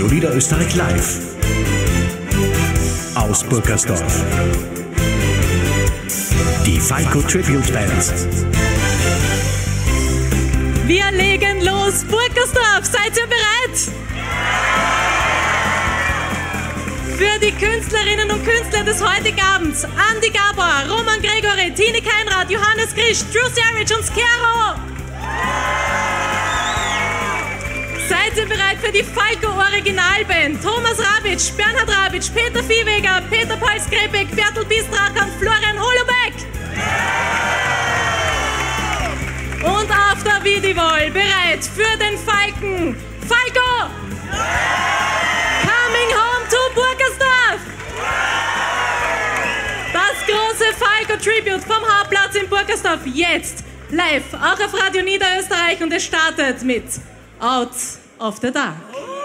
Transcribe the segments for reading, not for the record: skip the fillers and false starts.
Radio Niederösterreich live aus Burgersdorf. Die Falco Tribute Band. Wir legen los, Burgersdorf, seid ihr bereit? Für die Künstlerinnen und Künstler des heutigen Abends, Andi Gabor, Roman Gregory, Tine Keinrad, Johannes Grisch, Drew Saric und Skero. Seid ihr bereit für die Falco Originalband? Thomas Rabitsch, Bernhard Rabitsch, Peter Viehweger, Peter Pals-Grebeck, Bertel Bistracher und Florian Holobeck. Und auf der Vidivol bereit für den Falken. Falco! Coming home to Burgersdorf! Das große Falco Tribute vom Hauptplatz in Burgersdorf jetzt live, auch auf Radio Niederösterreich, und es startet mit Out of the Dark.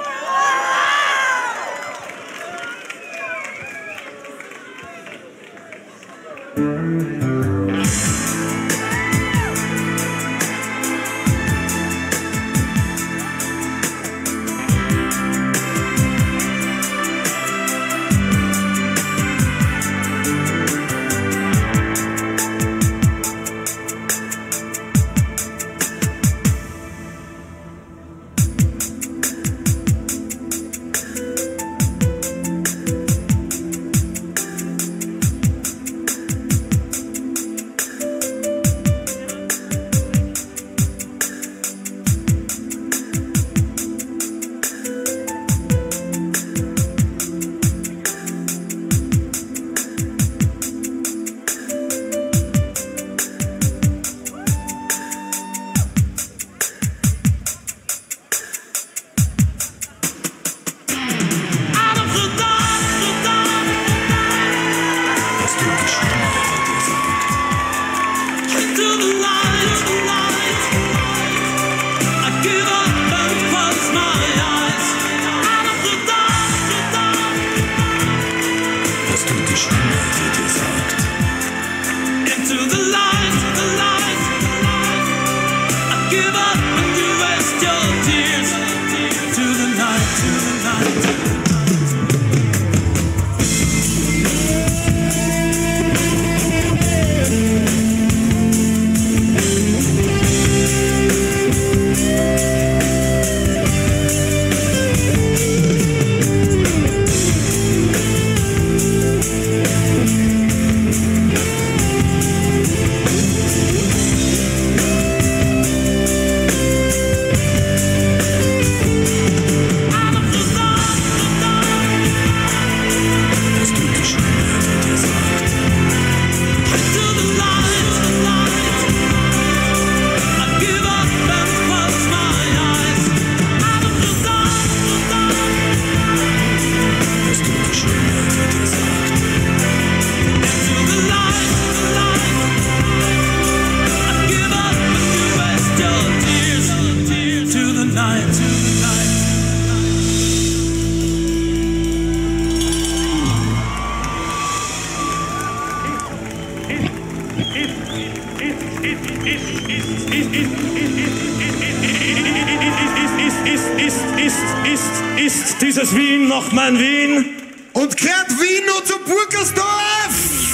Ist dieses Wien noch mein Wien? Und kehrt Wien nur zu Burgersdorf?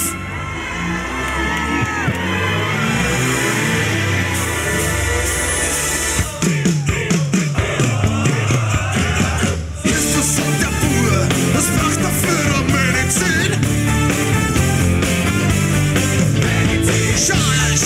Ist das schon der Bur? Was braucht dafür eine Medizin? Schau,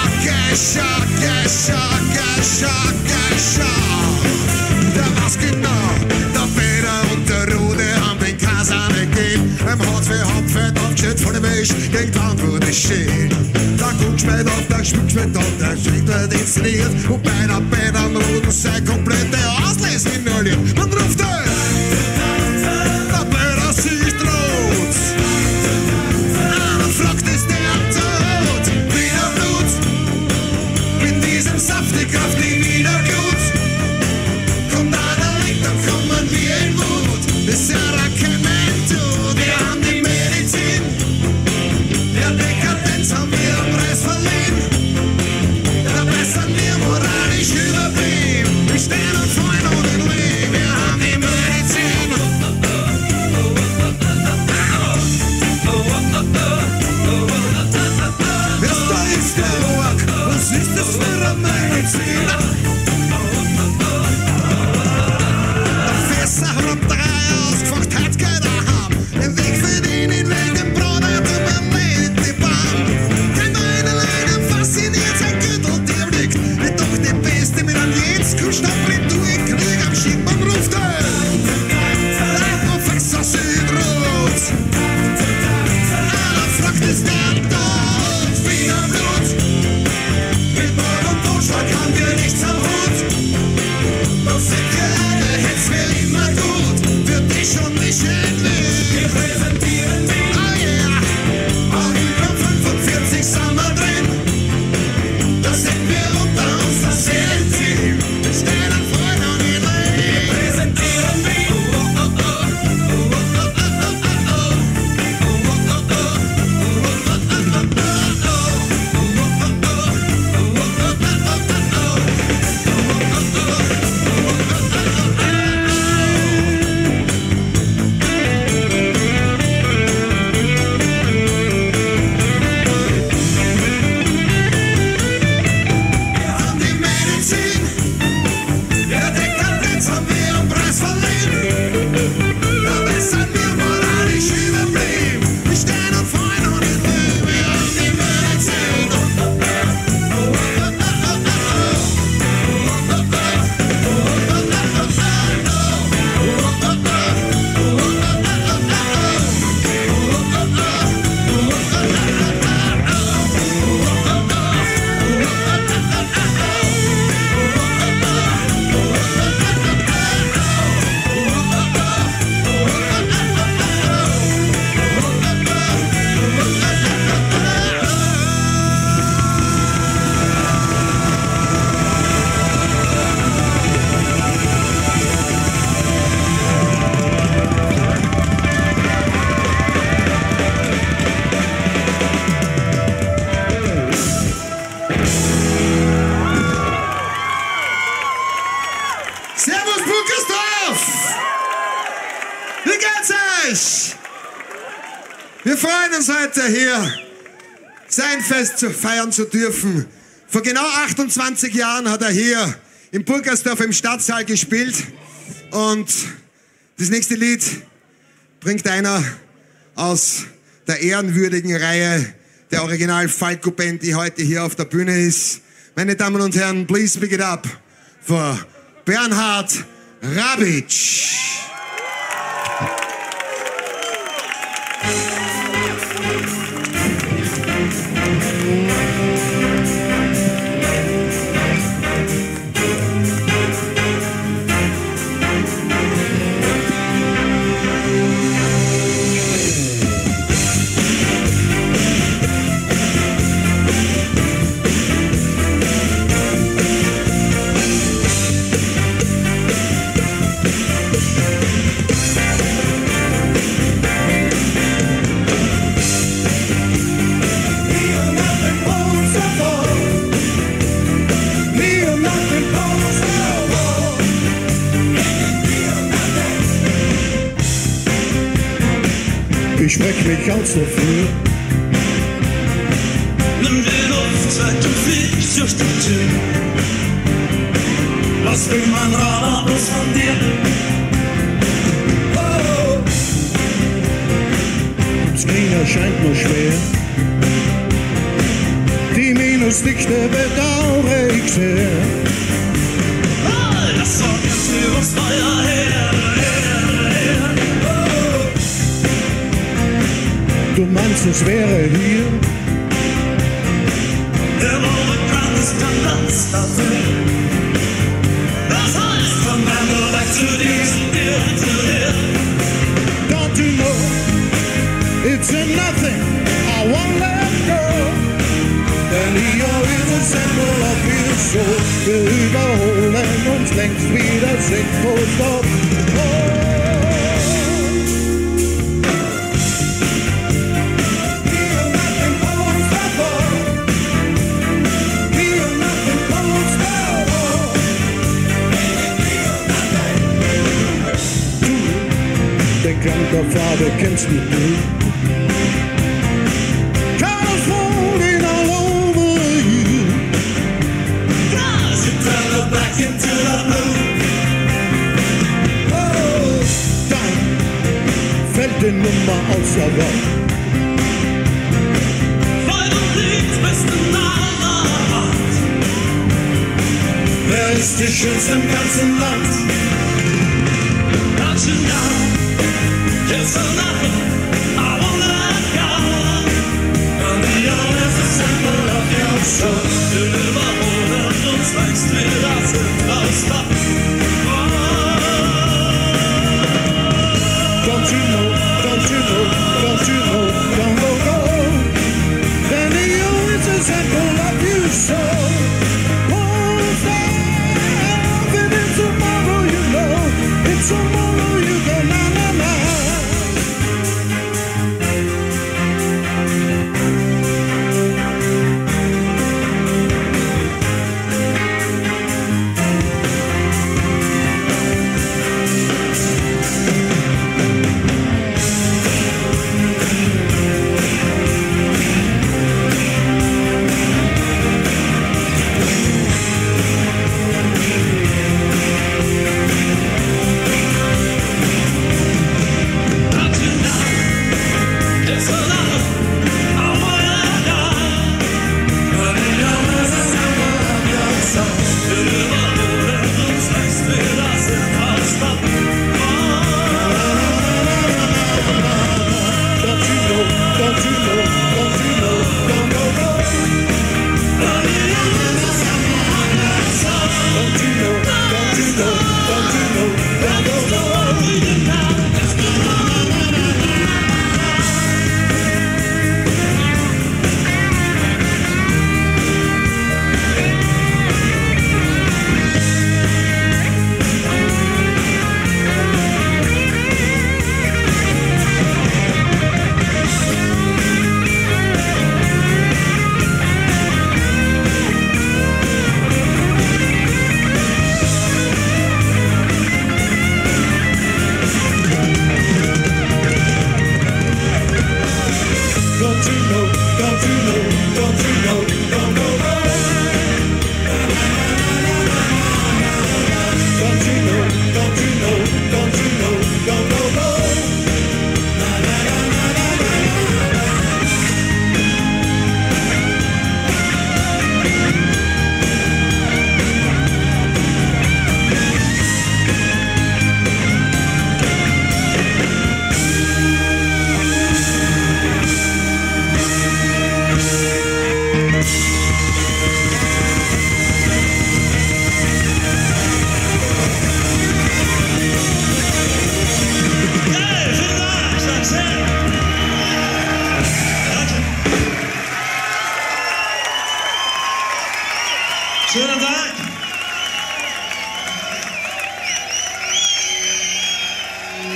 der weiß genau, der Peter und der Rude haben den Kasane gegeben. Hat für Hauptfeld aufgestellt von dem Mensch, gegen Wand wurde stehen. Der Guckschmied auf, der Schmuckschmied auf, der Schritt wird inszeniert. Und bei der Band am Ruden sei komplette Auslesen inhaliert. Man ruft der Peter sich droht. Einer fragt, ist der tot? Wieder Blut. Mit diesem Saft die Kraft nie wieder gut. Kommt einer weg, dann kommen wir in Wut. Das Medikament, wir haben die Medizin. Der Dekadenz haben wir am Preis verliehen. Da bessern wir moralisch überblieben. Servus Bunkersdorf! Wie geht's euch? Wir freuen uns heute hier, sein Fest zu feiern zu dürfen. Vor genau 28 Jahren hat er hier im Bunkersdorf im Stadtsaal gespielt. Und das nächste Lied bringt einer aus der ehrenwürdigen Reihe der Original Falco Band, die heute hier auf der Bühne ist. Meine Damen und Herren, please pick it up for Bernhard Rabitsch. Ich spreche mich aus dafür. Nimm die Luft, seit du fliegst durch die Tür. Lass mich mein Radar bloß von dir. Oh. Das Gehen erscheint nur schwer. Die Minusdichte bedauere ich sehr. Oh, das sorgt jetzt für uns Feuer her, her, her. Oh. Du meinst, es wäre hier? Der Wohlbekannt ist kein Platz dafür. Das heißt, von Mendel weg zu dir, zu dir. Don't you know, it's a nothing, I won't let go. Denn hier ist ein Symbol of your soul. Wir überholen uns längst wieder sinnlos. Farbe kennst du nicht. Colors falling all over you. As you travel back into the blue. Oh, dann fällt die Nummer außer Wort. Weil du fliegst, bist du nah. Wer ist die schönste im ganzen Land? Got you now. It's for nothing, I won't let go. And the only is a symbol of your soul. Du überholst uns längst wieder sinnlos. Don't you know, don't you know, don't you know, don't go. Then the only is a symbol of your soul. Won't stop, and it's tomorrow you know, it's tomorrow you go, na na na.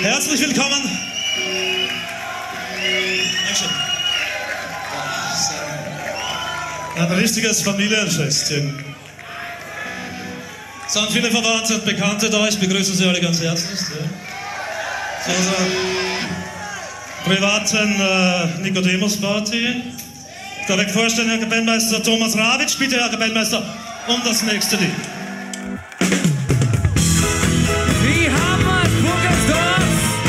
Herzlich willkommen. Dankeschön. Ein richtiges Familienfestchen. Es sind viele Verwandte und Bekannte da, ich begrüße Sie alle ganz herzlich. Zu unserer privaten Nikodemus-Party. Ich darf euch vorstellen, Herr Kapellmeister Thomas Rawitsch. Bitte, Herr Kapellmeister, um das nächste Lied. Wie Hammer, Burgersdorf.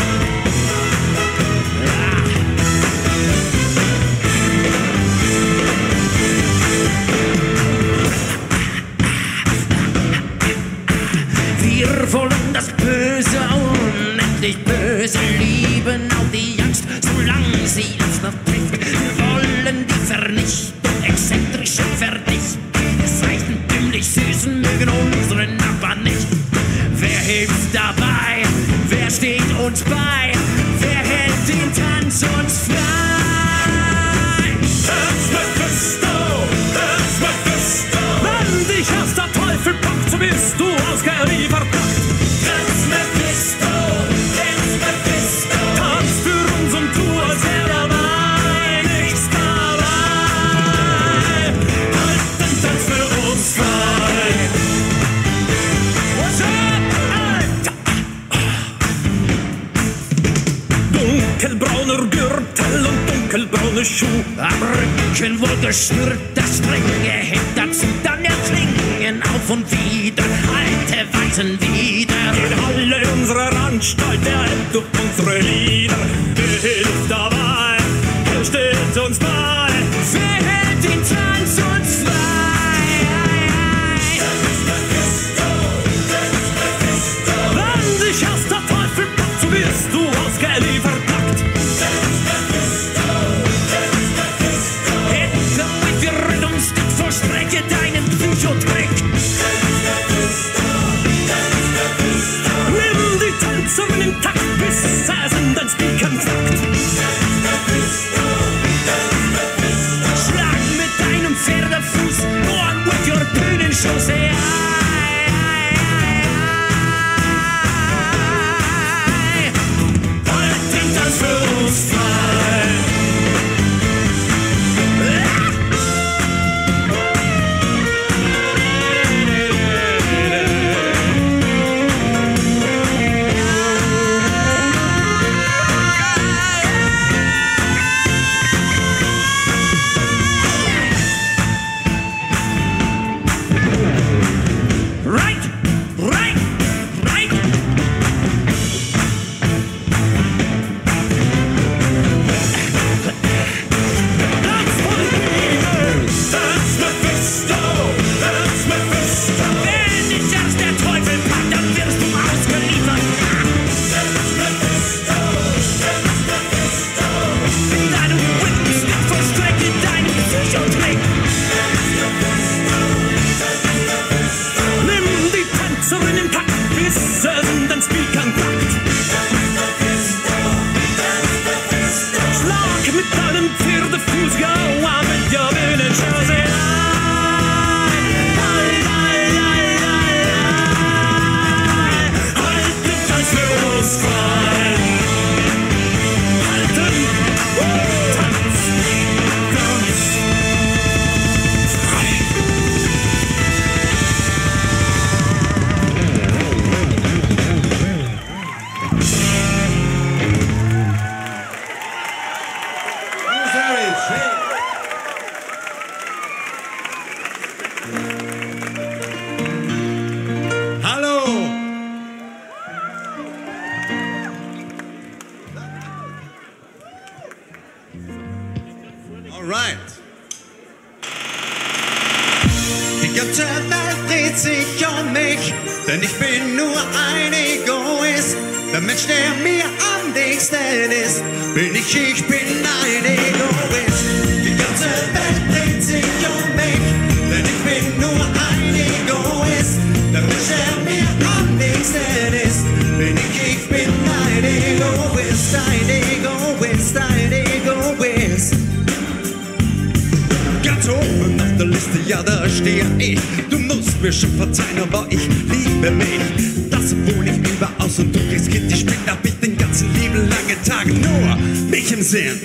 Wir wollen das Böse, unendlich Böse lieben, auch die Angst, solange sie uns noch trifft. Wir wollen die Vernichtung, exzentrisch und verdichtet. Das eigentümlich Süßen mögen unsere Nachbarn nicht. Wer hilft dabei? Wer steht uns bei? Wer hält den Tanz uns frei? It's Mephisto, it's Mephisto. Wenn dich erst der Teufel packt, so bist du ausgeliefert. It's Mephisto, it's Mephisto. Tanz für uns und tu, als wär dabei nichts dabei. Halt den Tanz für uns frei. What's up? Dunkelbrauner Gürtel und dunkelbraune Schuh. Am Rücken wohl geschnürt, das Strenge hinterzu. Dann erklingen auf und wieder alte Weisen wieder. In Halle unserer Anstalt, der hält durch unsere Lieder. Wer hilft dabei? Wer steht uns bei? Wer hält den Tanz uns frei? Wenn dich erst der Teufel packt, so wirst du ausgeliefert. Vollstrecke deinen Psychotrick. Nimm die Tänzerin im Takt, bis es in den Spieken fragt. Schlag mit deinem Pferdefuß, on with your Bühnenschuss. Halt den Tanz für uns frei. Denn ich bin nur ein Egoist. Der Mensch, der mir am nächsten ist, bin ich bin ein Egoist. Die ganze Welt dreht sich um mich, denn ich bin nur ein Egoist. Der Mensch, der mir am nächsten ist, bin ich bin ein Egoist. Ein Egoist, ein Egoist. Ganz oben auf der Liste, ja, da stehe ich. Du musst mir schon verzeihen, aber ich liebe mich. Das wohl ich überaus und du kriegst Kind, ich bin, hab ich den ganzen freien Tagen nur mich im Sinn.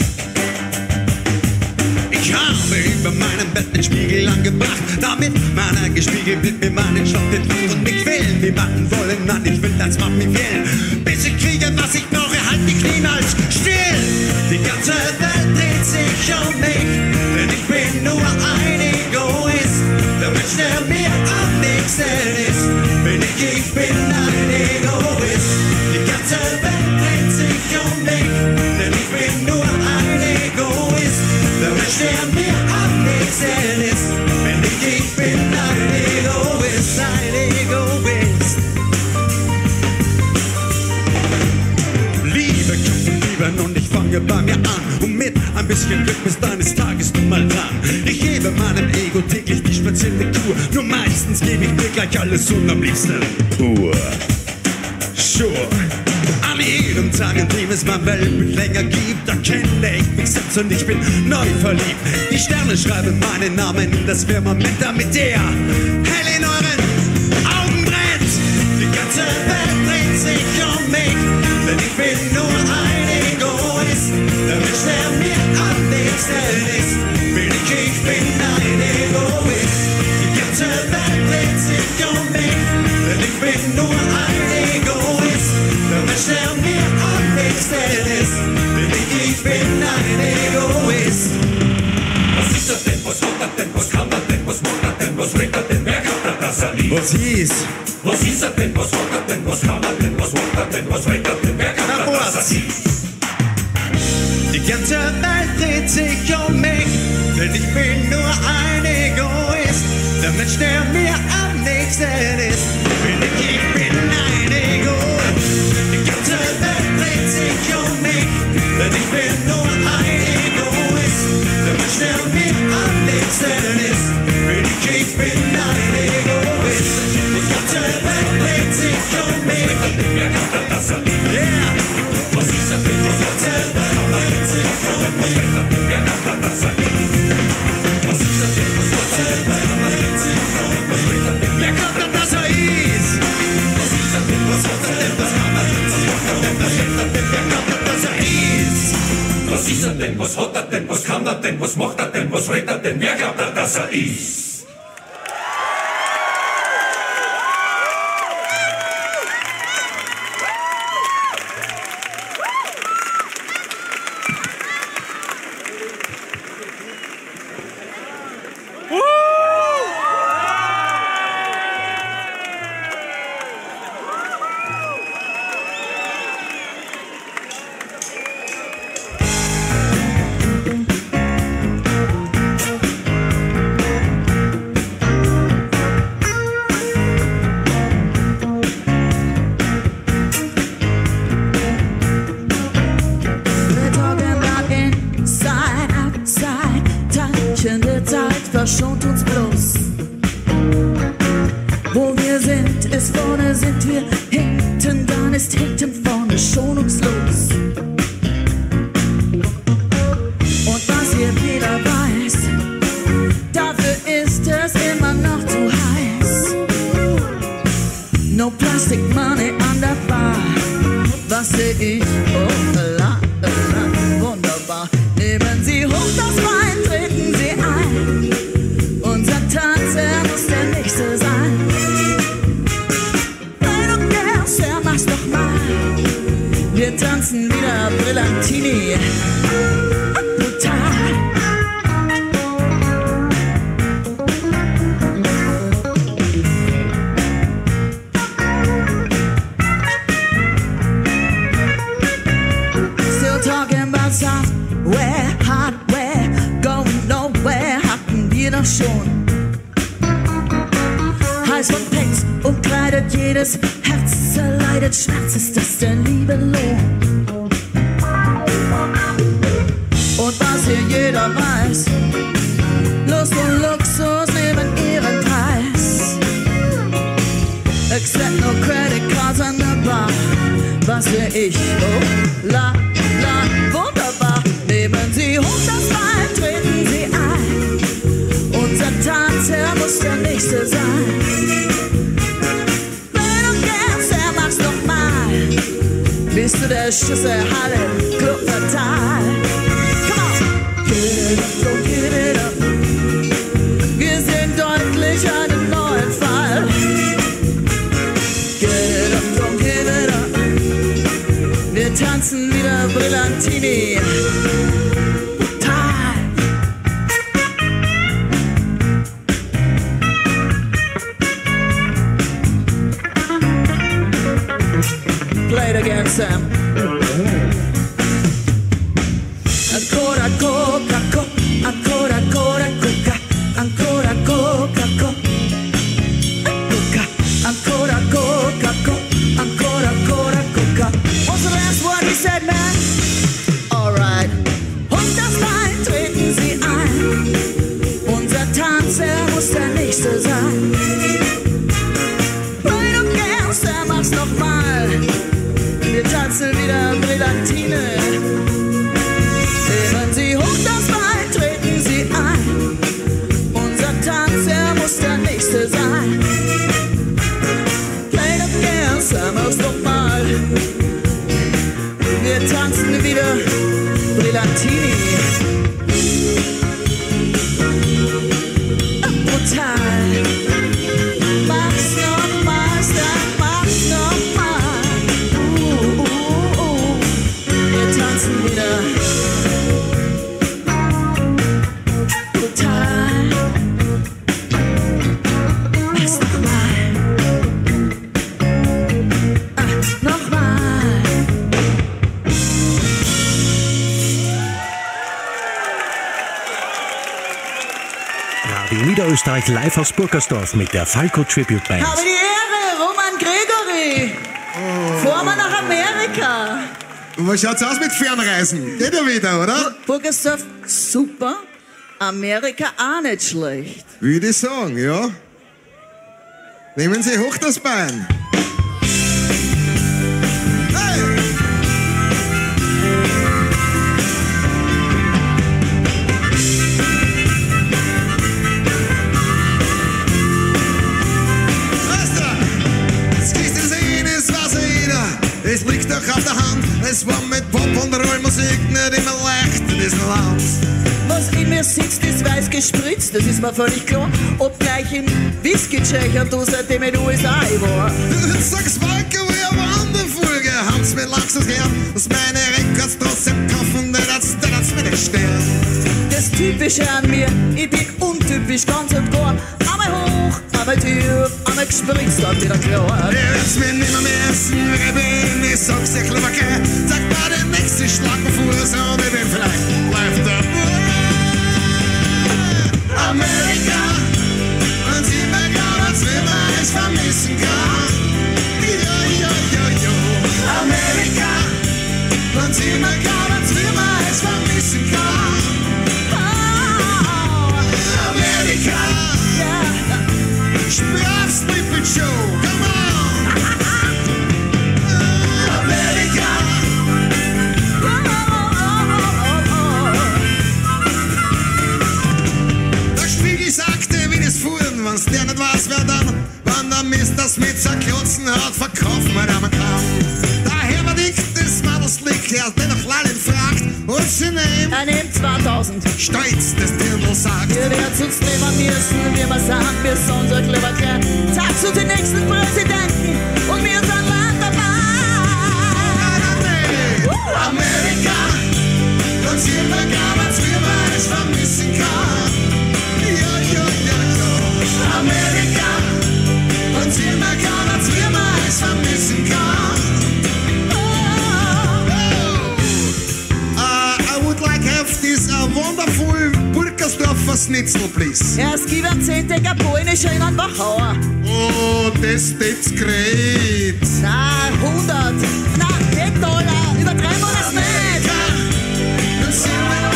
Ich habe über meinem Bett den Spiegel angebracht, damit meiner gespiegelt wird mir meinen Job entwirrt und mich quälen. Die Matten wollen, nein, ich will, das macht mich wählen. Bis ich kriege, was ich brauche, halt die Knie als still. Die ganze Welt dreht sich um mich, denn ich bin nur ein Egoist. Der Mensch, der mir am nächsten ist, bin ich bin ein Egoist. Die ganze Welt dreht sich um mich, denn ich bin nur ein Egoist. Der Mensch, der mir am nächsten ist, bin ich bin ein Egoist, ein Egoist. Liebe kämpfen lieben und ich fange bei mir an. Und mit ein bisschen Glück bis deines Tages du mal dran. Ich gebe meinem Ego täglich die spezielle Kur. Nur meistens gebe ich mir gleich alles und am liebsten pur. Sure. An jedem Tag, in dem es mein Weltbild länger gibt, erkenne ich mich selbst und ich bin neu verliebt. Die Sterne schreiben meinen Namen in das Firmament, damit der hell in euren Augen brennt. Die ganze Welt dreht sich um mich, denn ich bin nur ein Egoist. Der Mensch, der mir am nächsten ist, bin ich bin ein Egoist. Die ganze Welt dreht sich um mich, denn ich bin nur ein Egoist. Der Mensch, der mir am nächsten ist, bin ich bin ein Egoist. Was ist das denn, was hat das denn, was kann das denn, was macht das denn, was redet das denn, wer kann das erleben? Was hieß? Was ist das denn, was hat das denn, was kann das denn, was macht das denn, was redet das denn, wer kann das erleben? Die ganze Welt dreht sich um mich, denn ich bin nur ein Egoist. Der Mensch, der mir am nächsten ist, bin ich bin ein Egoist. Die ganze Welt dreht sich um mich, denn ich bin nur ein Egoist. Der Mensch, der mir am nächsten ist, bin ich bin ein Egoist. Die ganze Welt dreht sich um mich, Wer kann das erleben? yeah. Was ist das denn, was hat das denn, was redet das denn, wer kann das erleben? Was ist das denn, was hat das denn, was redet das denn, Wer kommt denn, dass er ist? was ist das denn, was hat das denn, was kann das denn, was macht das denn, was redet das denn, wer kann das erleben? Was ist das denn, was hat das denn, was kann das denn, was macht das denn, was redet das denn, wer glaubt, dass er ist? Verschont uns bloß. Wo wir sind, ist vorne, sind wir hinten, dann ist hinten vorne schonungslos. Und was hier jeder weiß, dafür ist es immer noch zu heiß. No plastic money an der Bar, was seh ich? Oh, la, la, wunderbar. Nehmen Sie hoch das Bein, treten Sie ein. Unser Tanzer muss der nächste sein. Wenn du gern, Sir, mach's doch mal. Wir tanzen wieder Brillantini. Brutal. Still talking about software, hardware, going nowhere, hatten wir doch schon. Heiß von Packs umkleidet jedes Herz, zerleidet Schmerz, ist das der Liebe Lohn? Und was hier jeder weiß, Lust und Luxus nehmen ihren Preis. Accept no credit cards an der Bar, was seh ich? Oh, la, la, wunderbar. Nehmen Sie hoch das Bein, treten Sie ein. Unser Tanzherr muss der nächste sein. Wenn du gern, Sir, mach's doch mal. bis zu der Schüsselhalle Kupfertal. Come on! Get it up, don't get it up. Wir sehen deutlich einen neuen Fall. Get it up, don't get it up. Wir tanzen wieder Brillantini. Brutal. Play it again, Sam. Ancora Coca-Cola, ancora Coca-Cola, ancora Coca-Cola, ancora Coca-Cola, ancora Coca-Cola. What's the last word he said, man? Alright. Und das Bein treten Sie ein. Unser Tanz, muss der nächste sein. Play it again, Sam, mach's nochmal. Wir tanzen wieder Brillantine. Nehmen Sie hoch das Bein, treten Sie ein. Unser Tanz, muss der nächste sein. Play it again, Sam, mach's nochmal. Wir tanzen wieder Brillantini. Brutal. Mach's nochmal, Sam, mach's nochmal. Wir tanzen wieder brutal. Mach's nochmal. Nochmal. Radio Niederösterreich live aus Burgersdorf mit der Falco Tribute Band. Habe die Ehre, Roman Gregory. Fahren wir nach Amerika. Und was schaut's aus mit Fernreisen? Geht ja wieder, oder? Burgersdorf, super. Amerika auch nicht schlecht. Würde ich sagen, ja. Nehmen Sie hoch das Bein. Hey! Weißt du, es gießt in Seen, es weiß jeder. Es liegt doch auf der Hand. Es war mit Pop und Rollmusik nicht immer leicht in diesem Land. Was in mir sitzt, ist weiß gespritzt, das ist mir völlig klar. Obgleich in Whisky-Tschechern, du seitdem in den USA ich war. Sag's Walker, wie eine Wanderfolge. Haben's mir langsam gehört, dass meine Records trotzdem kaufen, der hat's mir nicht stört. Das Typische an mir, ich bin untypisch, ganz und gar. Einmal hoch, einmal tief, einmal gespritzt, dann wieder klar. Ihr werden's mir nimmer mehr essen, wer ich bin, ich sag's dir klar, okay. Sag mal den nächsten Schlag auf Fuß und ich bin vielleicht live dabei. Amerika, und sie mir glauben, als wenn man es vermissen kann. Amerika, und sie mir glauben, als wenn man es vermissen kann. Amerika, sprach's Lippet Show, come on. Amerika. Der Spiegel sagte, wie das fuhren, wenn's der nicht weiß, wer dann, wann der Mist das mit zerklotzen hat, verkaufen wir da man kann. Daher war dick, das war das Lick, er hat den noch Lallen fragt, und sie nehmen. Er nimmt 2000. Stolz, das Dirndl sagt. Ihr werdet uns nehmen müssen, wir mal sagen, wir sind unser clever Kerl. Sagt zu den nächsten Präsidenten und wir sind Land dabei. Amerika, und sie mir glauben, als wie man es vermissen kann. Amerika, und sie mir glauben, als wie man es vermissen kann. I would like have this wonderful Burgersdorfer Schnitzel, please. Ja, es gibt einen 10 Decker polnischer in einen Wachauer. Oh, that's great. Na, 100. Na, 10 $. Übertreiben wir das nicht. Und sie mir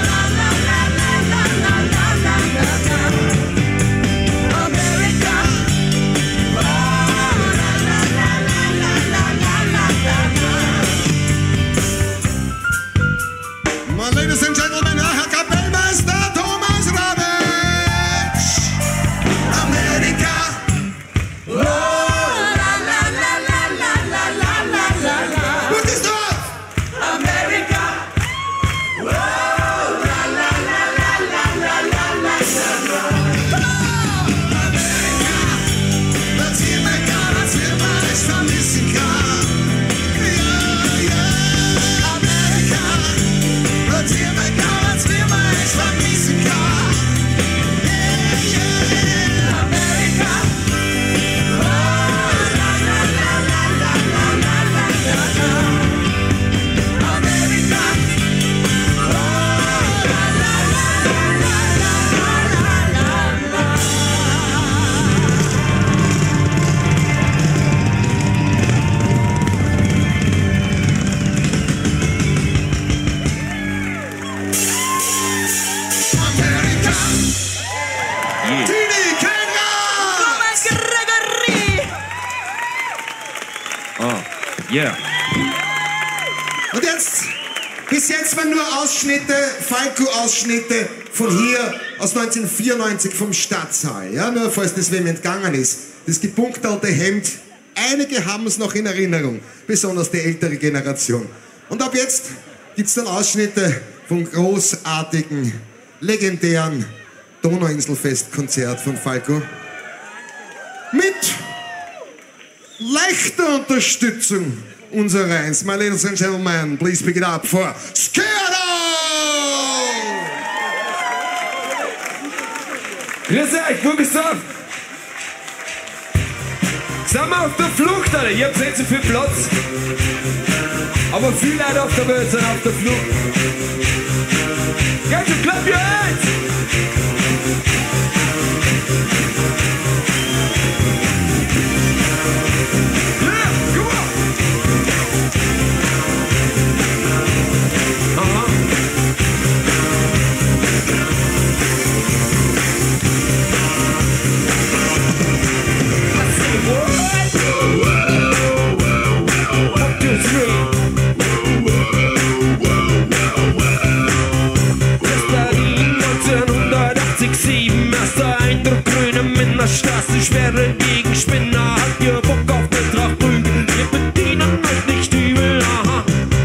Ladies and Gentlemen, Herr Kapellmeister Thomas Rabitsch. Amerika. Oh, la, la, la, la, la, Yeah. Und jetzt, bis jetzt waren nur Ausschnitte, Falco-Ausschnitte von hier aus 1994 vom Stadtsaal. Ja, nur falls das wem entgangen ist. Das gepunktelte Hemd, einige haben es noch in Erinnerung, besonders die ältere Generation. Und ab jetzt gibt's dann Ausschnitte vom großartigen, legendären Donauinselfest-Konzert von Falco. Mit leichter Unterstützung unserer Eins. My ladies and gentlemen, please pick it up for Skerdo! Grüß euch, wo bist du? Sind wir auf der Flucht, Alter? Ihr habt nicht so viel Platz. Aber viele Leute auf der Welt sind auf der Flucht. Guys, so clap your hands! Yeah, come on! Straße, schwere Gegenspinner, habt ihr Bock auf Betracht Rügen? Wir bedienen euch nicht übel, aha.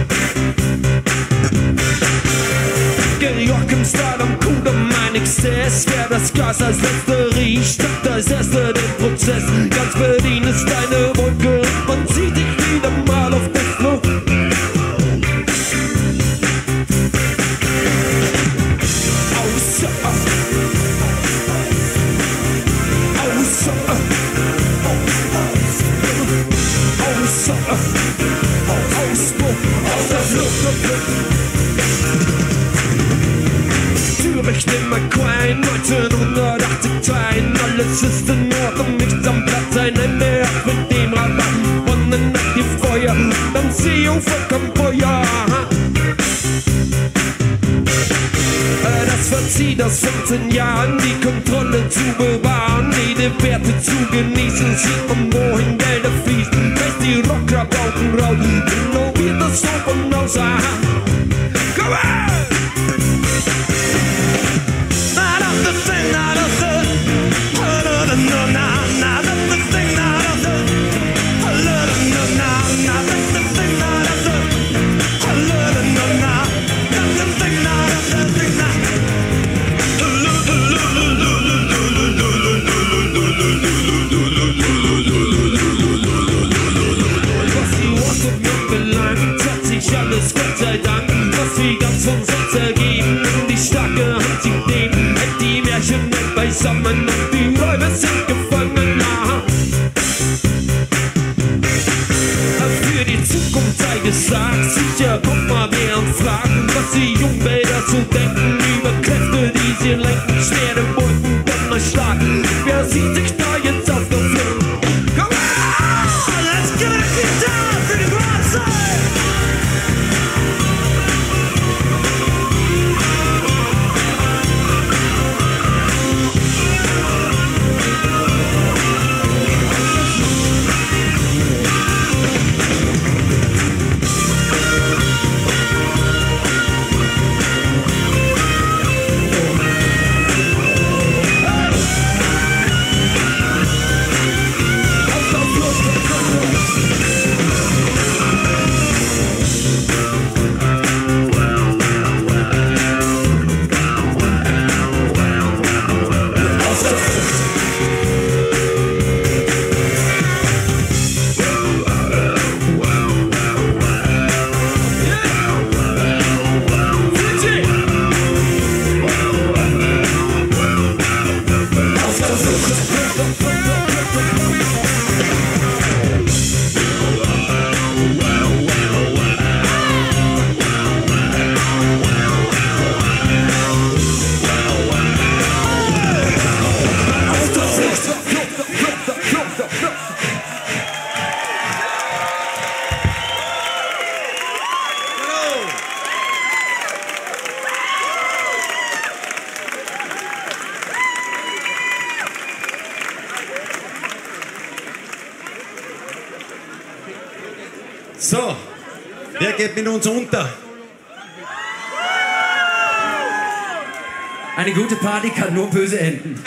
Joachim Style am Kudamm, mein Exzess. Wer das Gas als letzte riecht, hat als erster den Prozess. Ganz Berlin ist eine Wolke, man sieht dich wieder mal auf der Flucht. Zürich, Nimmerquein, 1980 Twein. Alles ist in Ordnung, nichts am Platz, ein Ende ab mit dem Rabatt. Und dann hat die Feuer, dann sie vollkommen Feuer. Das verzieht aus 15 Jahren, die Kontrolle zu bewahren, jede Werte zu genießen, sieht man wohin Gelder fließen, lässt die Rocker Bauchen raus, genau wie das so von aus, aha. Come on! Not of the thing, not of the, not of the, no, not of the thing, not of the, not of the, no, not of the thing, not of the, not of the, no, not of the thing, not of the thing, not. Alles Gott sei Dank, was wir ganz von uns ergeben. Die starke Hand zieht den, hält die Märchen nicht beisammen und die Räuber sind gefangen. Aha. Für die Zukunft sei gesagt, sicher kommt mal wer und fragen, was die Jungwälder so denken über Kräfte, die sie lenken. Schwere Wolken, Donnerschlag, wer sieht sich da jetzt auf der Flucht? Come on! Let's get it down für die Broadside! So, wer geht mit uns unter? Eine gute Party kann nur böse enden.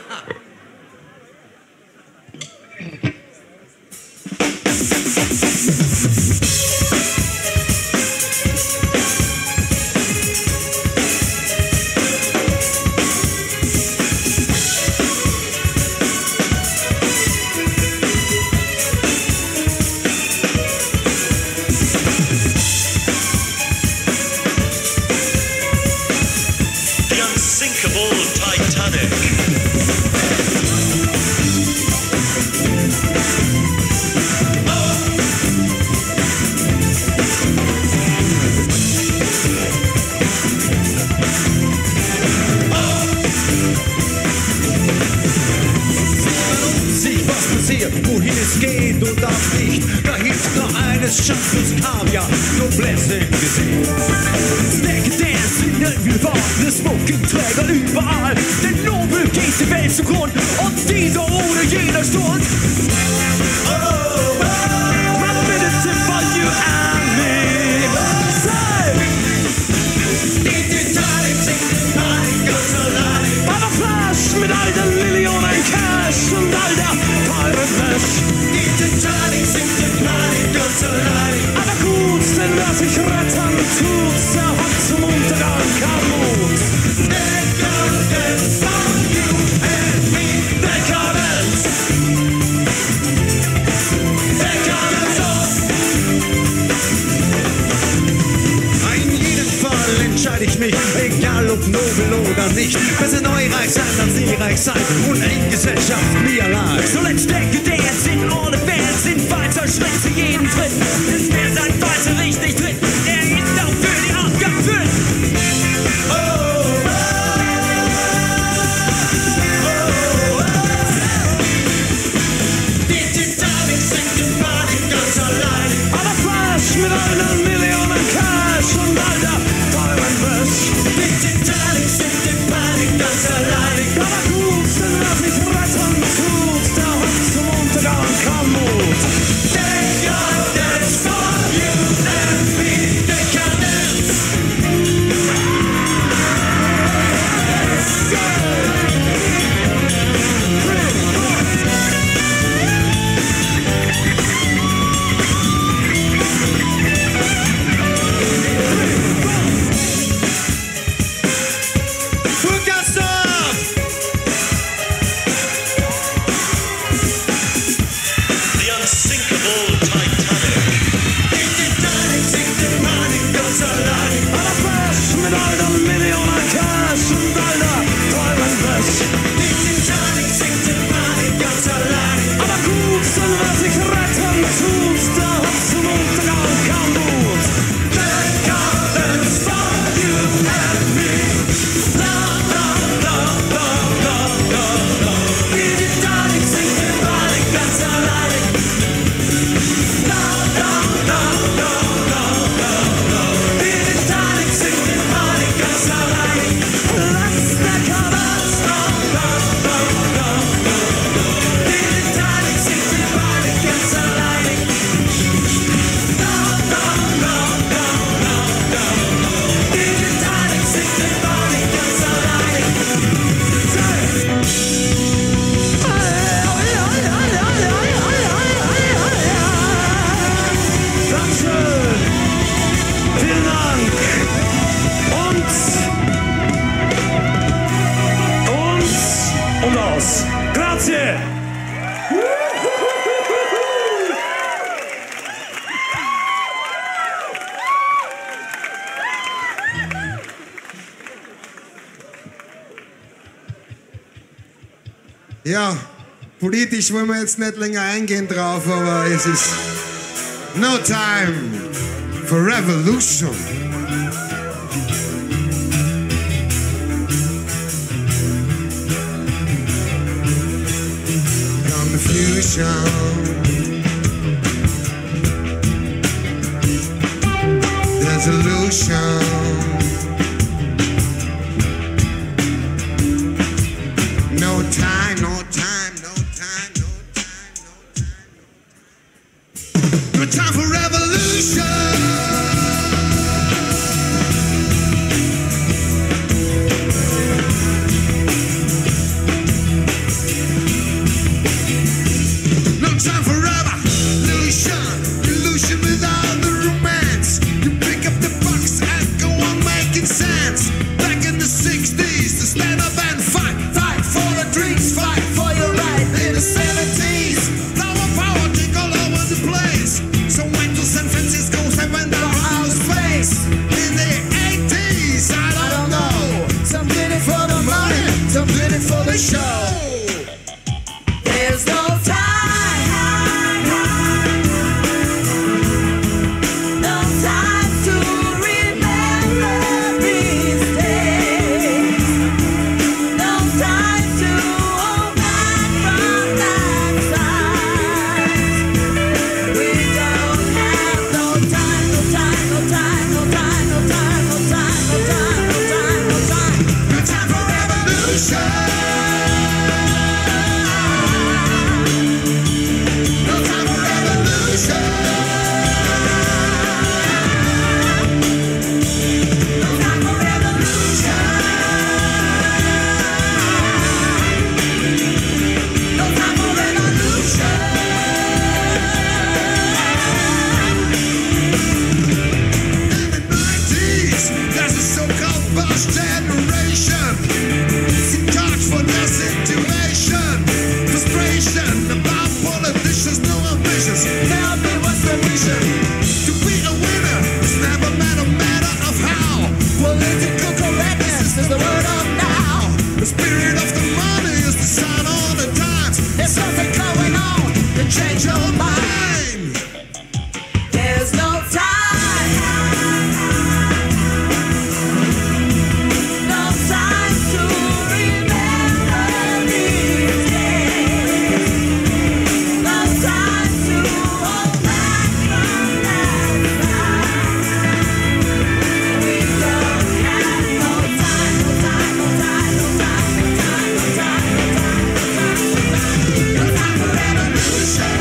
Wohin es geht und auch nicht, da hilft nur eines, Schatzlos Kaviar, Noblesse im Gesicht. Snake Dance in irgendwie warten, Smoking-Träger überall, denn Nobel geht die Welt zugrund und dieser oder jener Stund. Oh, man bittet von you and me. Die Titanic singt den Panik ganz allein. Aber Flash mit all der Millionen Cash und all der die Titanic sinkt den Panik ganz allein. Aber gut, denn wer sich retten tut, der hat zum Untergang keinen Mut. Decadence from you and me. Decadence. Decadence. In jedem Fall entscheide ich mich, egal ob nobel oder nicht. Besser neu reich sein als nie reich sein und in Gesellschaft nie allein. So let's take a dance in all the bands, sind weiter Schritt zu jedem Tritt. Denn wer sein Weiter richtig tritt, der ist auch für die Aufgabe fit. Die Titanic sinkt den Panik ganz allein. Aber Flash mit einer Millionen Cash und all der teuren Wäsch. Die Titanic sinkt den Panik ganz allein. Aber gut, denn wer sich retten tut, der hat zum Untergang keinen Mut. Decadence for you and me. Decadence. Grazie! Ja, politisch wollen wir jetzt nicht länger eingehen drauf, aber es ist no time for revolution. Confusion. Dissolution. No time, no time, no time, no time, no time. No time for revolution. revolution. To be a winner, it's never been a matter of how. Political correctness is the word of now. The spirit of the money is the sign of the times. There's something going on to change your mind. There's no time. No time to remember these days. No time to hold back from last time. We don't have no time, no time, no time, no time, no time, no time, no time, no time, no time for revolution.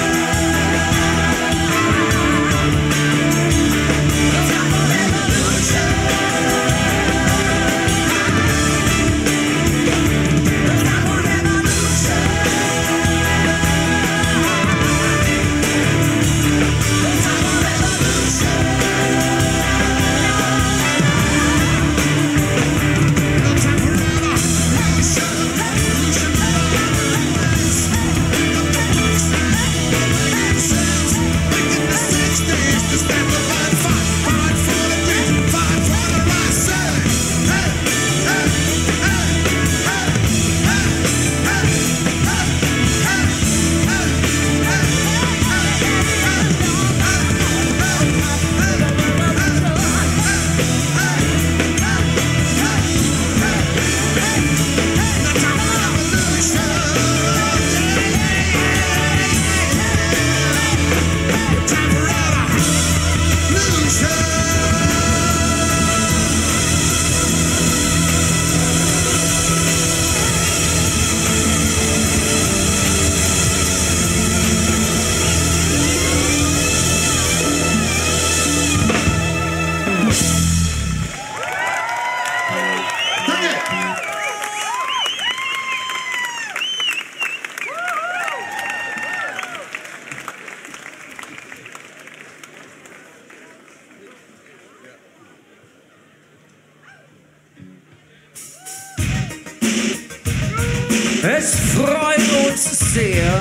Es freut uns sehr,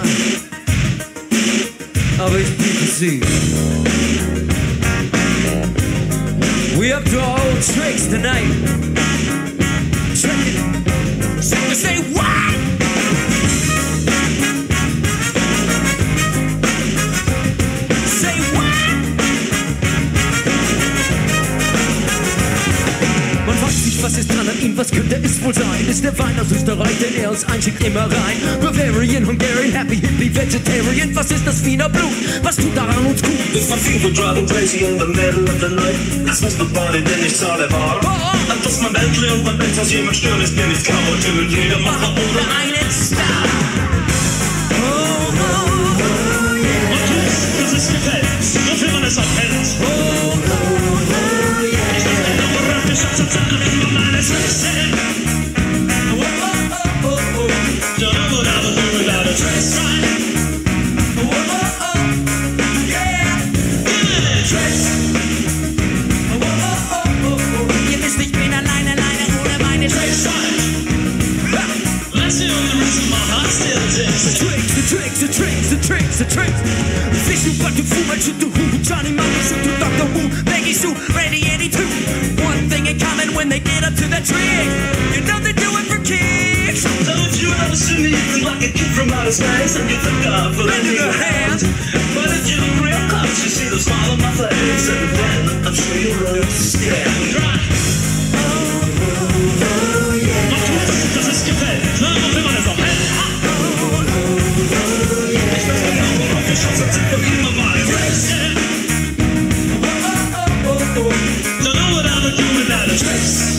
aber ich bitte Sie. We up to our old tricks tonight. Trick it. Say what? Say what? Man fragt sich, was ist dran an ihm, was könnte es wohl sein? Ist der Wein aus Österreich, denn er uns einschickt immer rein? Bavarian, Hungarian, Happy Hippie, Vegetarian. Was ist das Wiener Blut? Was tut daran uns gut? If my feet were driving crazy in the middle of the night, das muss the body, denn ich zahle bar. Dass mein Bentley und mein Benz aus jemand stören, ist mir nichts Kauer, tönt jeder Macher ohne einen Star. Und tust, dass es gefällt, so viel man es auch hält. Ich bin der Oberrand, ich hab's am Zettel, wenn man meine Tricks hält. Don't know what I would do without a trace, right? Ihr wisst, ich bin alleine ohne meine Tricks. That's the only reason my heart still ticks. The tricks. Fish you got to fool, I shoot the who. Johnny Money shoot to Dr. Wu. Peggy Sue, Randy 82. One thing in common when they get up to that trick. You know they do it for kicks. So if you ever see me looking like a kid from outer space, and you thank God for lending a hand. But if you look real close, you see the smile on my face, and then I'm sure you'll understand. Right. Das ist gefällt. Na, wo will man es auch hin? Ich weiß genau, worauf wir schon sind, wir immer mal racing. Don't know what I would do without a trace.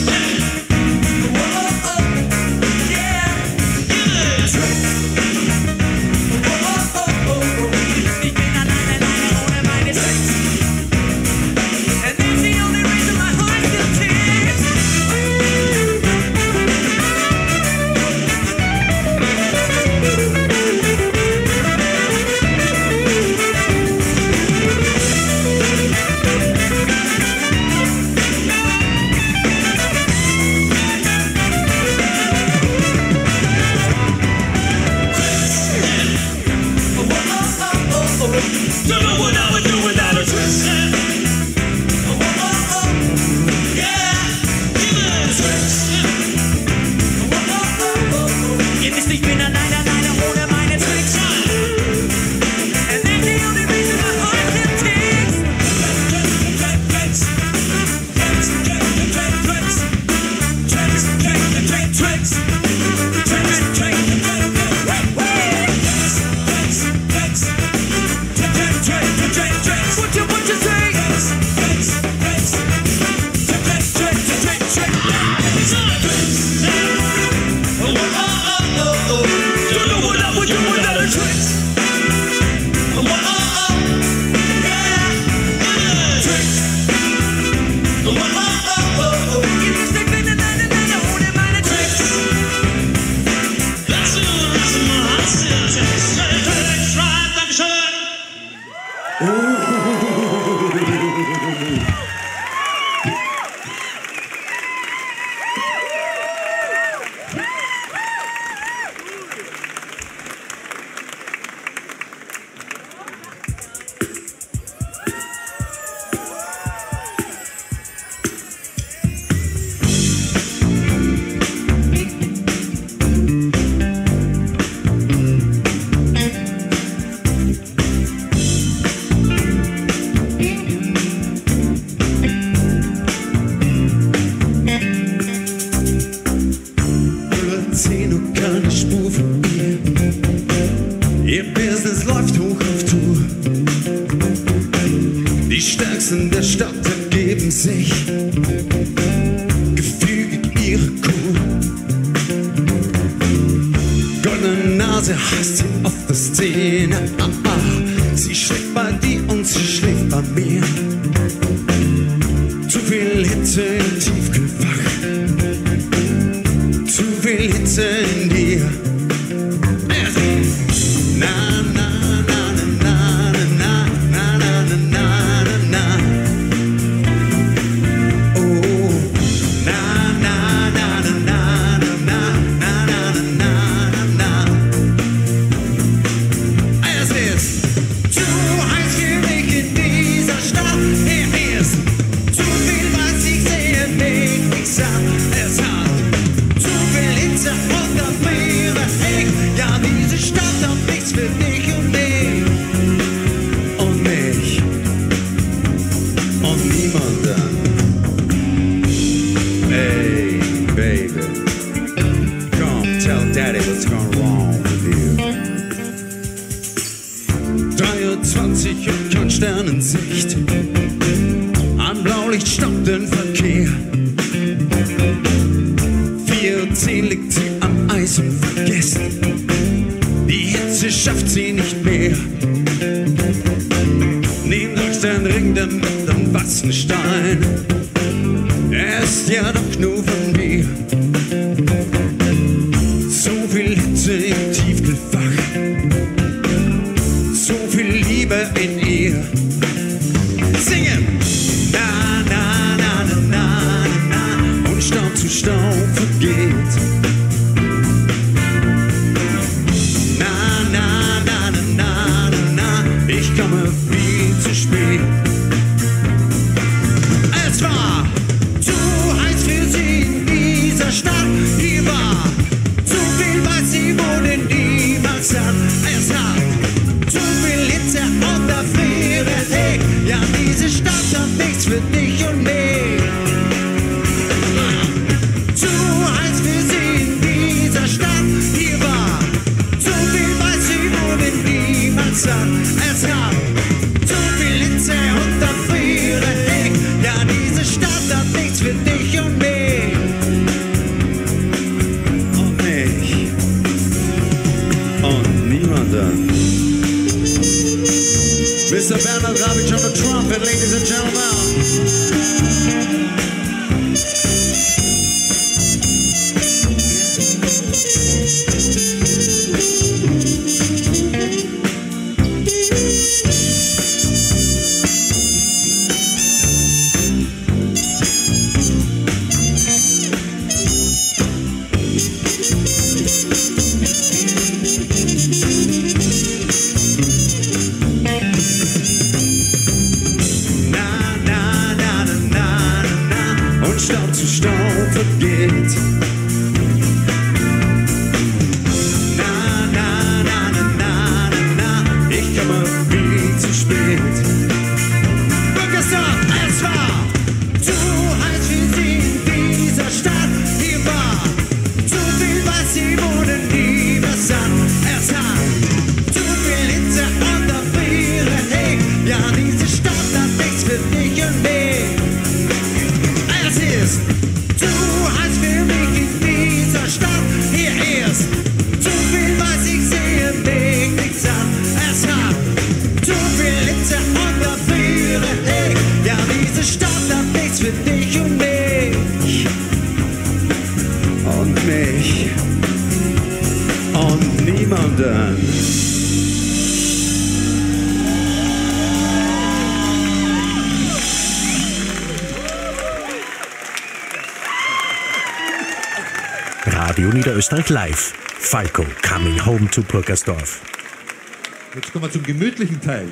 Mr. Bernhard Rabitsch on the trumpet, ladies and gentlemen. Radio Niederösterreich live. Falco, Coming Home to Burgersdorf. Jetzt kommen wir zum gemütlichen Teil.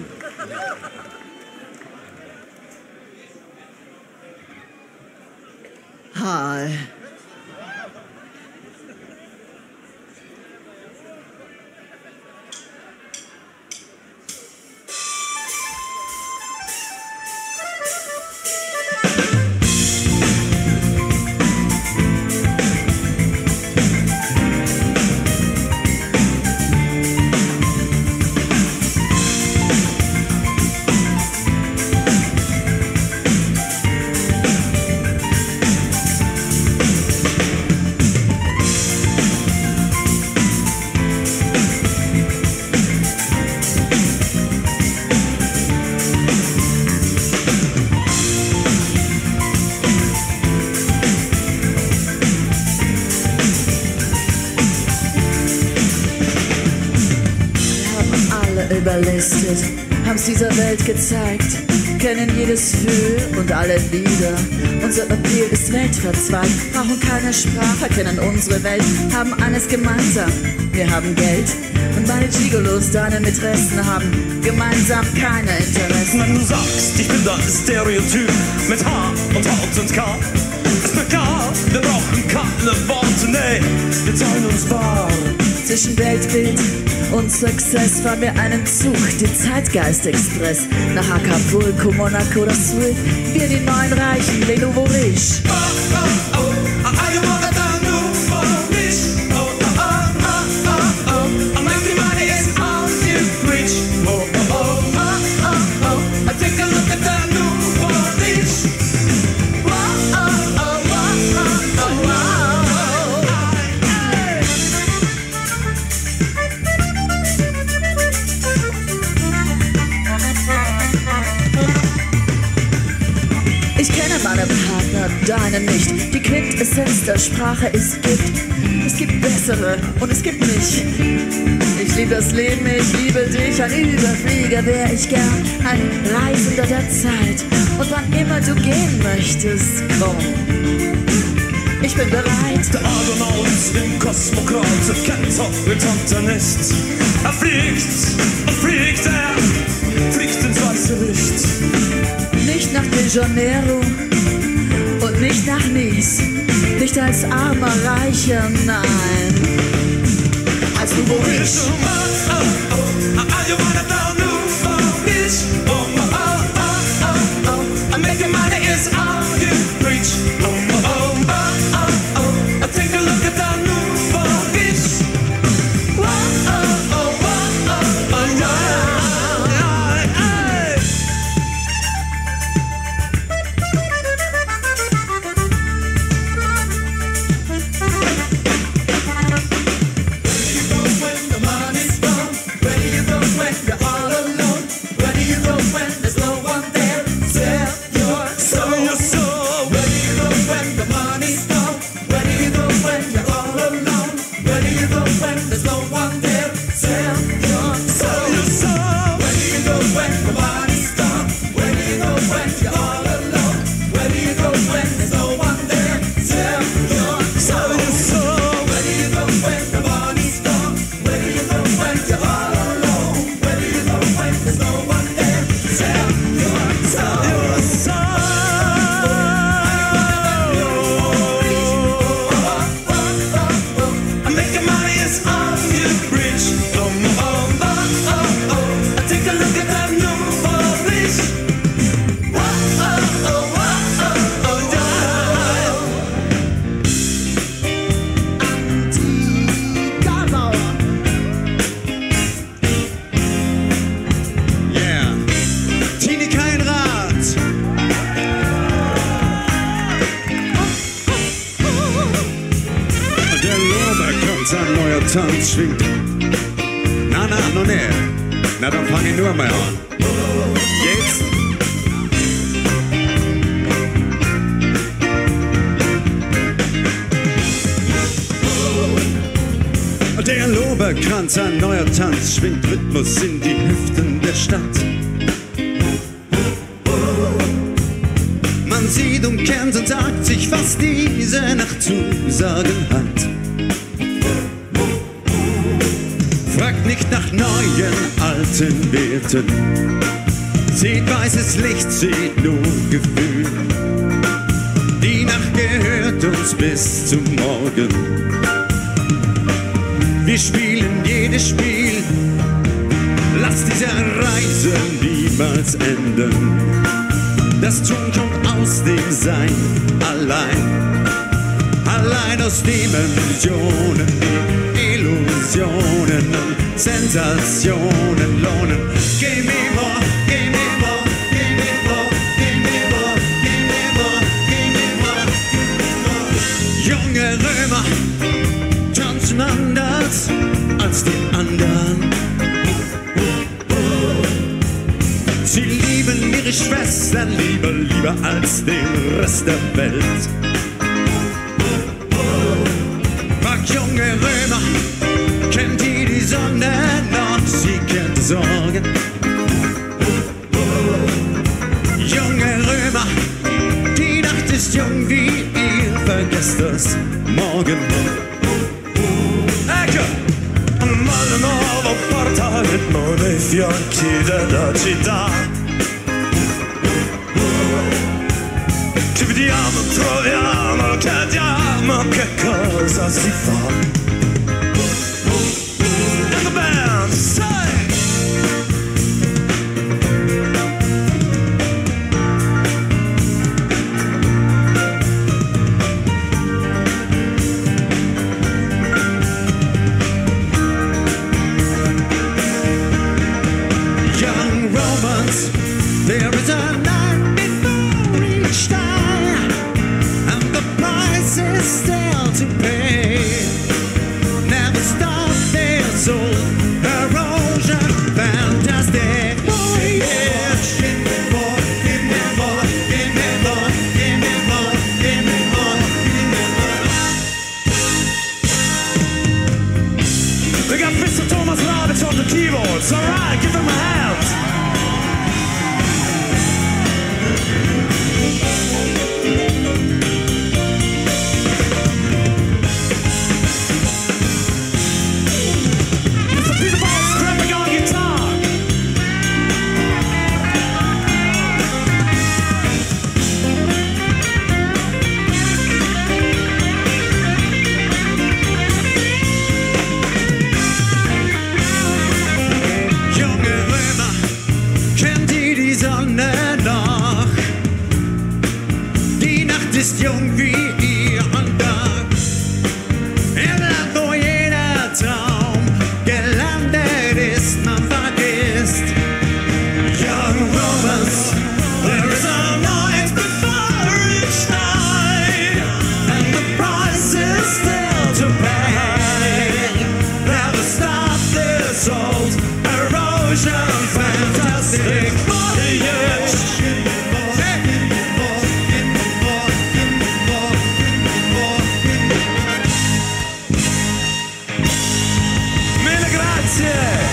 Hi. Überlistet, haben's dieser Welt gezeigt, kennen jedes Für und alle Lieder. Unser Appeal ist weltverzweigt, brauchen keine Sprache, kennen unsere Welt, haben alles gemeinsam. Wir haben Geld und beide Gigolos, deine Mätressen, haben gemeinsam keine Interessen. Wenn du sagst, ich bin das Stereotyp mit H und Haut und K, ist mir klar, wir brauchen keine Worte, nee, wir zahlen uns bar. Zwischen Weltbild und Success fahren wir einen Zug, den Zeitgeist-Express. Nach Acapulco, Monaco oder Swift, wir die neuen Reichen, les nouveaux riches. Oh, oh, oh, I want a nouveau riche. Oh, oh, oh, oh, oh, oh, I make the money is all you preach. Oh, oh, oh, oh, oh, oh, I take a look at the nouveau riche. Oh, oh, oh, oh, oh, oh, oh. Ich kenne meine Partner, deine nicht. Die Quintessenz der Sprache ist Gift. Es gibt bessere und es gibt mich. Ich liebe das Leben, ich liebe dich. Ein Überflieger wär ich gern, ein Reisender der Zeit. Und wann immer du gehen möchtest, komm. Ich bin bereit. Der Argonaut im Kosmokrat kennt auch Retortenist. Er fliegt ins weiße Licht. Nicht nach De Janeiro und nicht nach Nice. Nicht als armer Reicher, nein. Als nouveau riche. I make the money is all you preach. Oh, oh, oh, oh, oh, I take a look at the nouveau riche. Oh, oh, oh, oh, oh, oh, yeah. Tanz schwingt. Na, noch nicht. Na, dann fang ich nur mal an. Jetzt. Der Loberkranz, ein neuer Tanz, schwingt Rhythmus in die Hüften der Stadt. Man sieht und kennt und sagt sich, was diese Nacht zu sagen hat. Schatten wehrten. Sieht weißes Licht, sieht nur Gefühl. Die Nacht gehört uns bis zum Morgen. Wir spielen jedes Spiel. Lass diese Reise niemals enden. Das Tun kommt aus dem Sein allein. Allein aus Dimensionen, Illusionen und Sensationen lohnen. Give me more, give me more, give me more, give me more, give me more, give me more, give me more. Junge Römer tanzen anders als die anderen. Sie lieben ihre Schwestern lieber als den Rest der Welt. Junge Römer, kennt ihr die Sonne noch? Sie kennt die Sorgen. Junge Römer, die Nacht ist jung wie ihr, vergesst das morgen. Ecco! Male nuova porta ritmo nei fianchi della città. Ci vediamo, troviamo, chiediamo che cosa si fa. And the band say Young Romans, there is a night before each time, and the price is still to pay. Never stop their soul erosion, fantastic. we got Mr. Thomas Rabbit on the keyboards. Alright, give him a hand. Mr. Peter Ball scrapping on guitar. Junge Römer, kennt ihr die Sonne noch? Die Nacht ist jung wie ihr und Tag. Im Land, wo jeder Traum gelandet ist, man vergisst. Young Romans, there is a night before each night, and the price is still to pay. Never stop this old erosion, fantastic voyage. Mille grazie.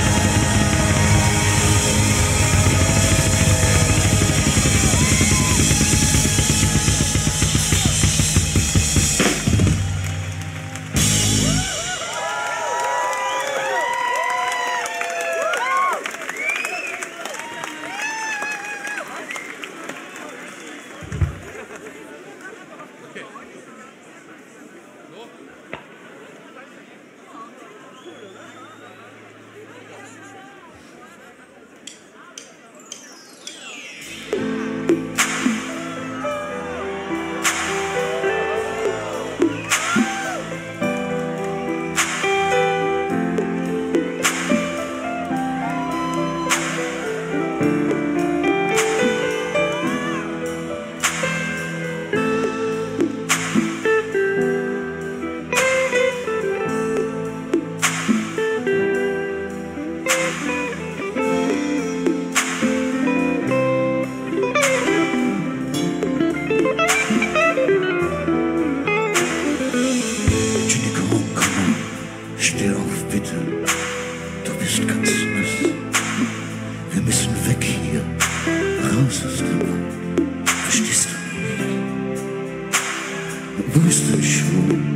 wusste ich schon,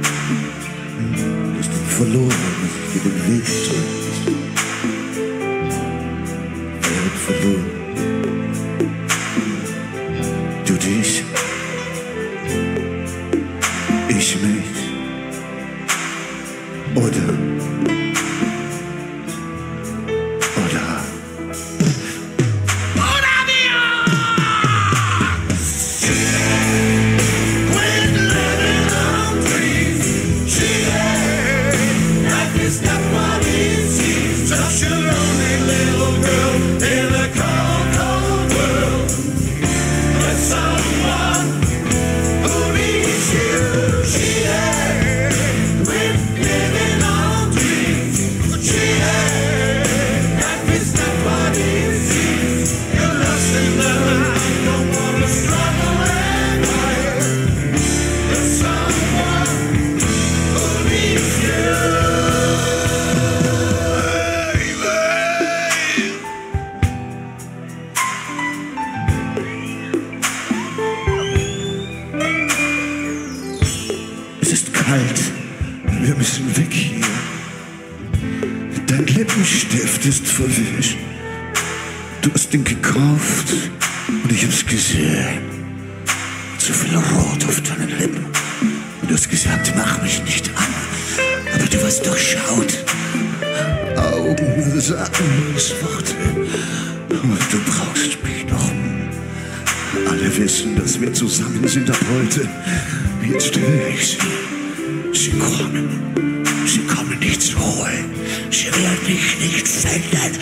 dass du verloren bist, wie den Weg trägst. dich, ich mich. Oder wir müssen weg hier. Dein Lippenstift ist verwischt. Du hast ihn gekauft und ich hab's gesehen. Zu viel Rot auf deinen Lippen. Und du hast gesagt, mach mich nicht an. Aber du warst durchschaut. Augen sagen das Worte. Und du brauchst mich noch. Alle wissen, dass wir zusammen sind ab heute. Jetzt höre ich sie. Sie kommen dich zu holen. Sie werden dich nicht finden.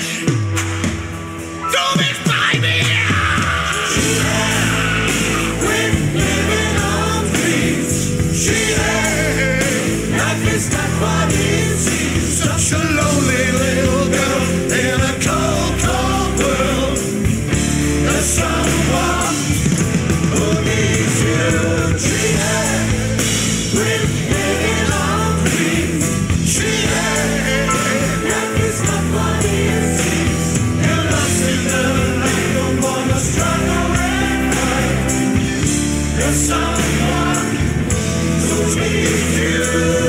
Du bist bei mir! Such a lonely little girl in a cold, cold world. There's someone who needs you. Treated with living on dreams. Treated, life is not what it seems. You're lost in the light, don't wanna struggle and fight. There's someone who needs you.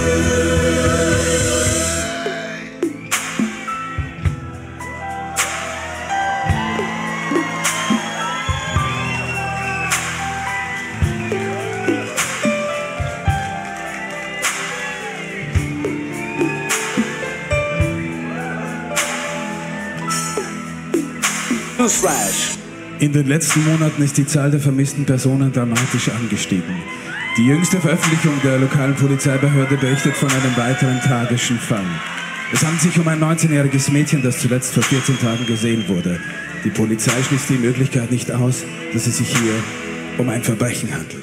In den letzten Monaten ist die Zahl der vermissten Personen dramatisch angestiegen. Die jüngste Veröffentlichung der lokalen Polizeibehörde berichtet von einem weiteren tragischen Fall. Es handelt sich um ein 19-jähriges Mädchen, das zuletzt vor 14 Tagen gesehen wurde. Die Polizei schließt die Möglichkeit nicht aus, dass es sich hier um ein Verbrechen handelt.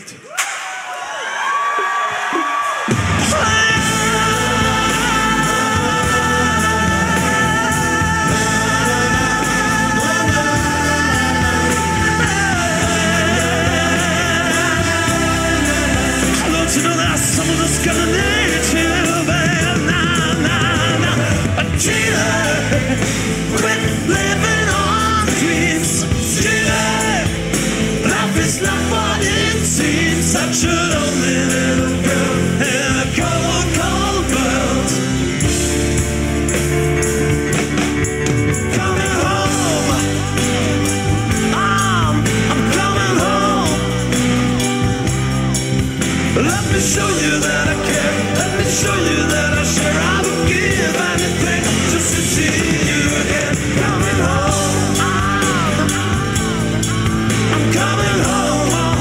Such a lonely little girl in a cold, cold world. Coming home, I'm coming home. Let me show you that I care. Let me show you that I share. I would give anything just to see you again. Coming home, I'm coming home.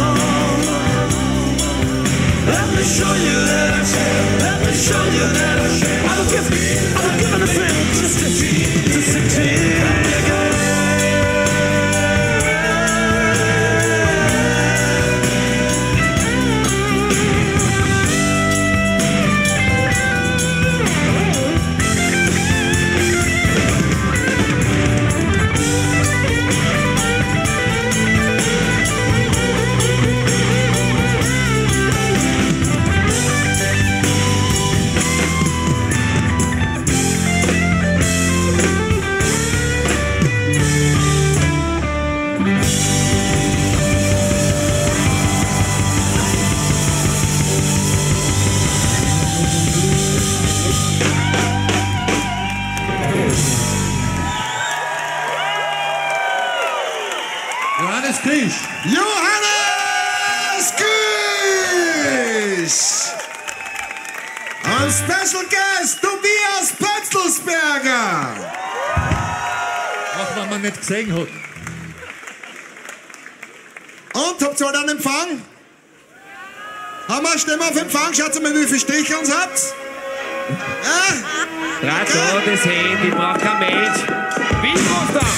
Let me show you that I care. Let me show you that I share. I would give anything just to see you again. Johannes Krisch. Johannes! Güsch! Und Special Guest Tobias Pötzlsberger! Auch wenn man nicht gesehen hat. Und, habt ihr heute einen Empfang? Haben wir eine Stimme auf Empfang? Schaut mal, wie viele Striche uns habt. Ja? Gerade so, das Handy braucht kein Mensch. Wie ruft er?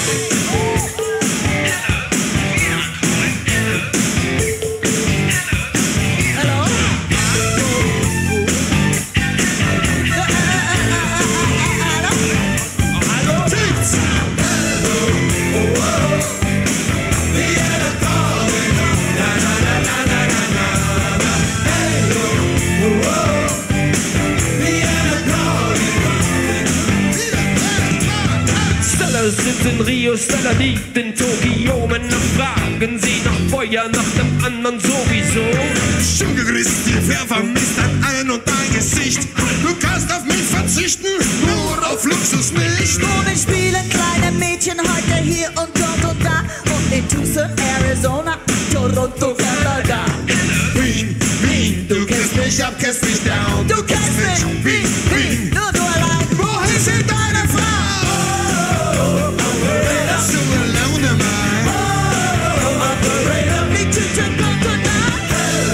Sind in Rio, Stella liegt in Tokio. Männer fragen sie nach Feuer, nach dem anderen sowieso. Schon gegrüßt, die Wer vermisst ein und ein Gesicht. Du kannst auf mich verzichten, nur auf Luxus nicht. Wo wir spielen kleine Mädchen heute hier und dort und da. Und in Tucson, Arizona, Toronto, Kanada. Wien, Wien, du kennst mich ab, kennst mich down. Du kennst mich, Wien, Wien, nur du allein. Wohin sind deine Frau? So alone am I. Operator, me to Toronto tonight.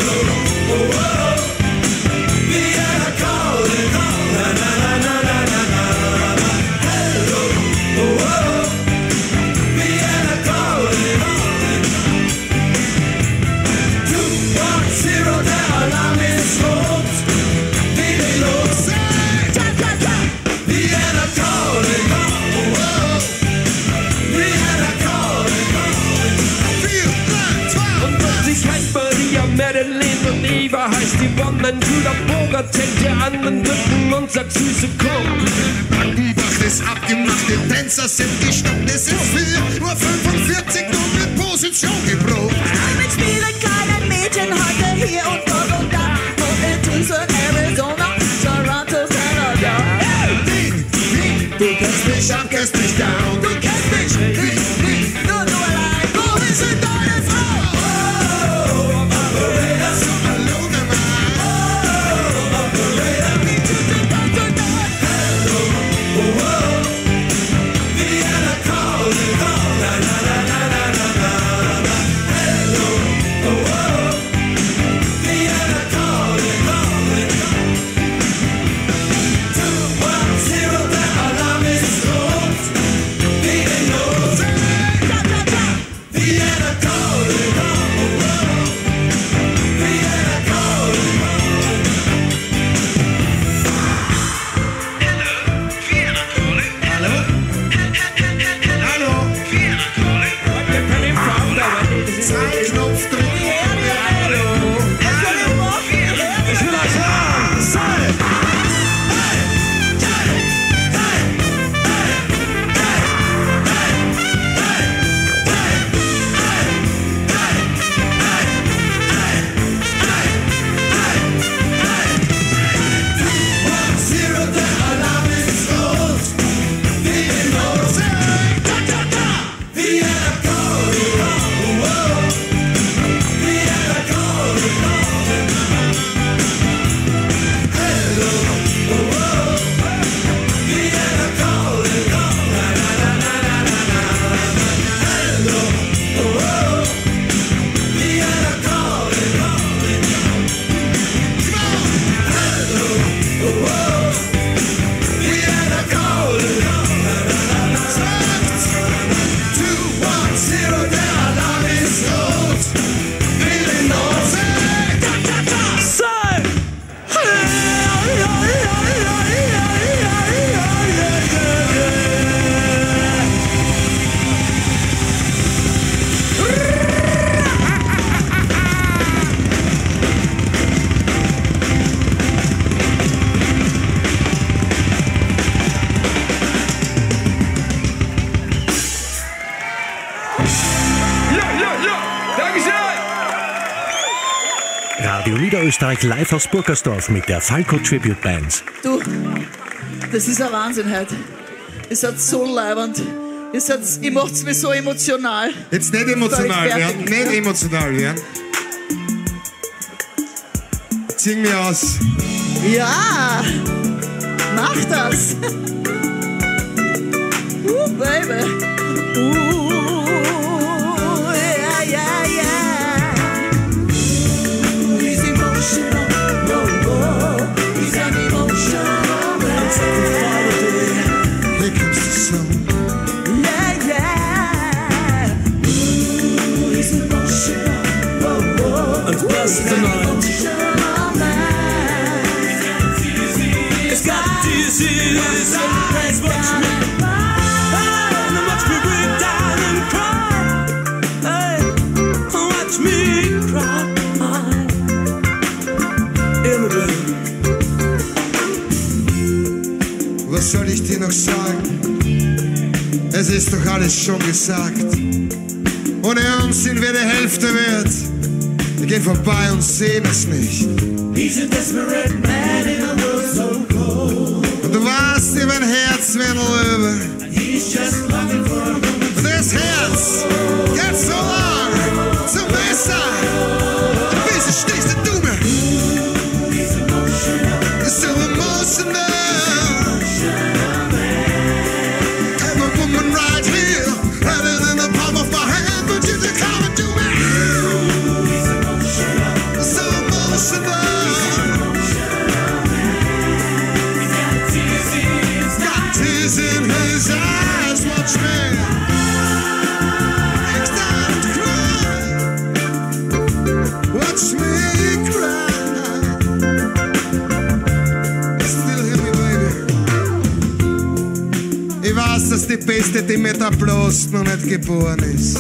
Vienna calling. Na na na na na na na. Hello, Vienna calling. 210, der Alarm ist rot. Wie den los? Vienna calling. Madeline und Eva heißt die Wonne. Judah Bogart hält ihr an den Rücken und sagt süße komm. Bankenbach ist abgemacht, die Tänzer sind gestoppt. Es sind 4:45 Uhr, nur mit Position geprobt. Wir spielen kleine Mädchen heute hier und dort und da. Und in Tucson, Arizona, Toronto, Kanada. Wien, Wien, du kennst mich ab, kennst mich down. Du kennst mich, Wien, Wien, nur du allein. Wohin sind deine Frau? Radio Niederösterreich live aus Burgersdorf mit der Falco Tribute Band. Du, das ist ein Wahnsinn heute. Ihr seid so leibend. Ihr macht's mir so emotional. Jetzt nicht emotional werden, nicht emotional werden. Sing mir aus. Ja, mach das. Baby. Yeah, yeah, yeah. He's emotional. He's an emotional man. I'm so far. Here comes the song. Yeah, yeah. He's emotional. Und was tonight? It's got disease and watch me. And watch me break down and cry. Hey, watch me cry. Was soll ich dir noch sagen? Es ist doch alles schon gesagt. Ohne uns sind wir die Hälfte wert. Wir gehen vorbei und sehen es nicht. He's a desperate man in a world so cold. Und du warst ihm ein Herz wie ein Löwe. He's just longing for a moment. Und das Herz geht so lang zum Messer. Wieso stehst du mir? He's emotional. So emotional. Have a woman right here, had it in the palm of my hand, but you just come and do me. He's emotional. So emotional. Got tears in his eyes, watch me. Next time to cry, watch me cry. Still hear me, baby. Ich weiß, dass die Beste, die mir da bloß noch nicht geboren ist.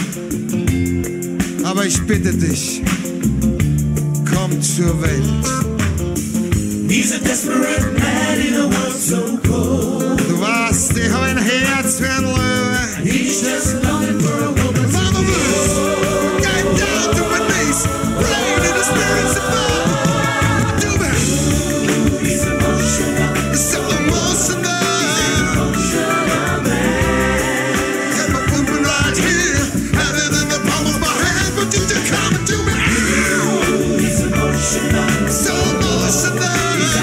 Aber ich bitte dich, komm zur Welt. He's a desperate man in a world so cold. Du weißt, ich hab ein Herz wie ein Löwe. He's just longing for a woman. Mama Blues, get down to my knees, praying in the spirits above. Do me, He's emotional. so emotional. Have a woman right here, had it in the palm of my hand, but you just come and do me. He's emotional. So emotional.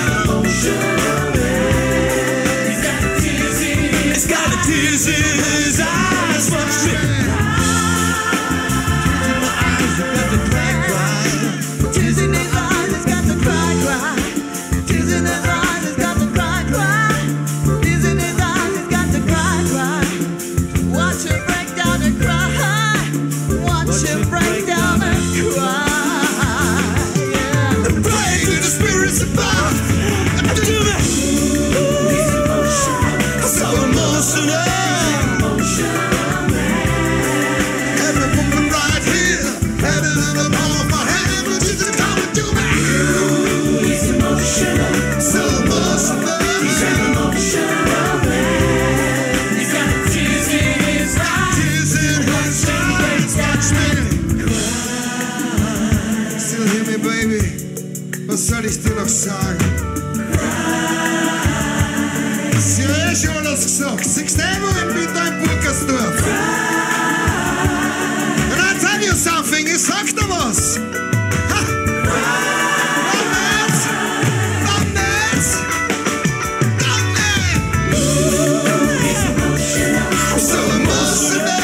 It's got a tears in his eyes. Watch me. Tears in his eyes, he's got to cry, cry. Tears in his eyes, he's got to cry, cry. Tears in his eyes, he's got to cry, cry. Watch him break down and cry. Watch him break down and cry. Yeah. Praying in the spirits above. Do me. He's emotional. So emotional. Every woman right here, had it in the palm of my hand, but you just come and do me. He's emotional. So emotional. He's an emotional man. He's got tears in his eyes. Tears in his eyes, watch me cry. Still hear me, baby. Was soll ich dir noch sagen? Sie haben schon alles gesagt. Siehst du, wo ich bin da in Burgersdorf? And I tell you something, ich sag dir was. Ha! Noch nicht! Noch nicht! Noch nicht! He's emotional. So emotional.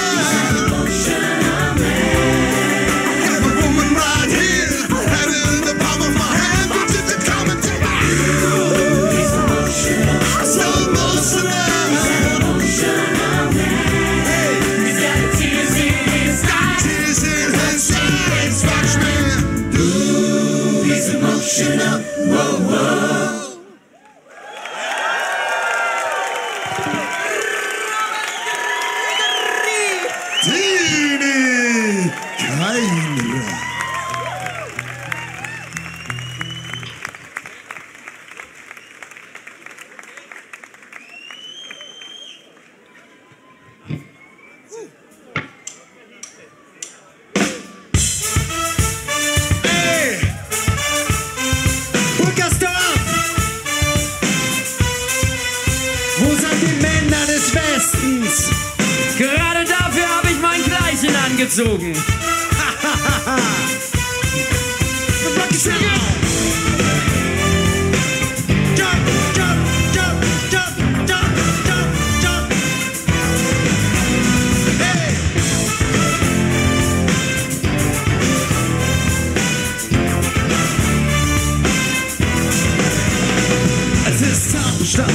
Have a woman right here, had it in the palm of my hand, but you just come and do me. He's emotional. So emotional. He's got tears in his eyes. Tears in his eyes, watch me. He's emotional. Whoa, whoa. Tini Keiner. Hey! Burgersdorf! Wo sind die Männer des Westens? Gerade dafür habe ich mein Kleidchen angezogen. Rocky City!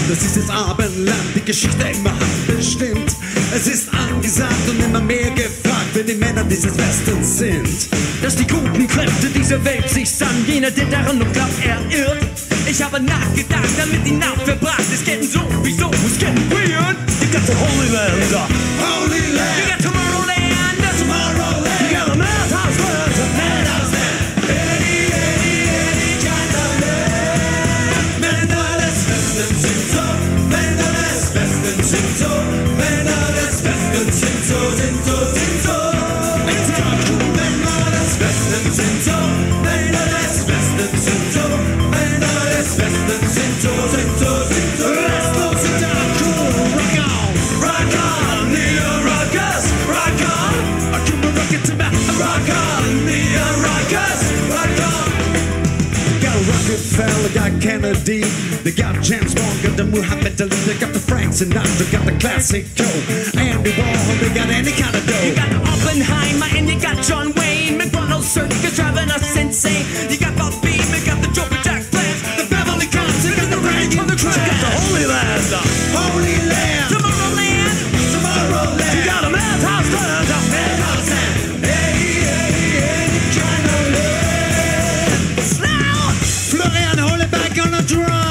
Das ist das Abendland, die Geschichte immer bestimmt. Es ist angesagt und immer mehr gefragt, wer die Männer dieses Westens sind. Dass die guten Kräfte dieser Welt sich sahen, jener, der daran noch glaubt, er irrt. Ich habe nachgedacht, damit die Nacht verbracht. It's getting sowieso, it's getting weird. You got the Holy Land, Holy Land. You got Tomorrowland, Tomorrowland. You got a Madhouse Land, Madhouse Land. Any kind of land. Männer des Westens sind so, Männer des Westens sind so, Männer des Westens sind so, sind so, sind so. Männer des Westens sind so, Männer des Westens sind so, Männer des Westens sind so, sind so, sind so. Restlos sind da cool, rock on, Neo Rockers, rock on. I come and rock it to me, rock on, Neo Rockers, rock on. Got Rockefeller, got Kennedy, they got James Bond, got the Muhammad Ali, they got the Frank Sinatra, got the classic Joe, Andy Warhol, they got any kind of dough. You got Oppenheimer and you got John Wayne, McDonald's circus driving us insane. You got Bob Beam, you got the Joker Jack Flash, the Beverly Cops, you got the Rank on the Crash. You got the Holy Land, Holy Land, Tomorrowland, Tomorrowland. You got a Madhouse Land, Madhouse Land. Any kind of land. Now, Florian, hold it back on the drums.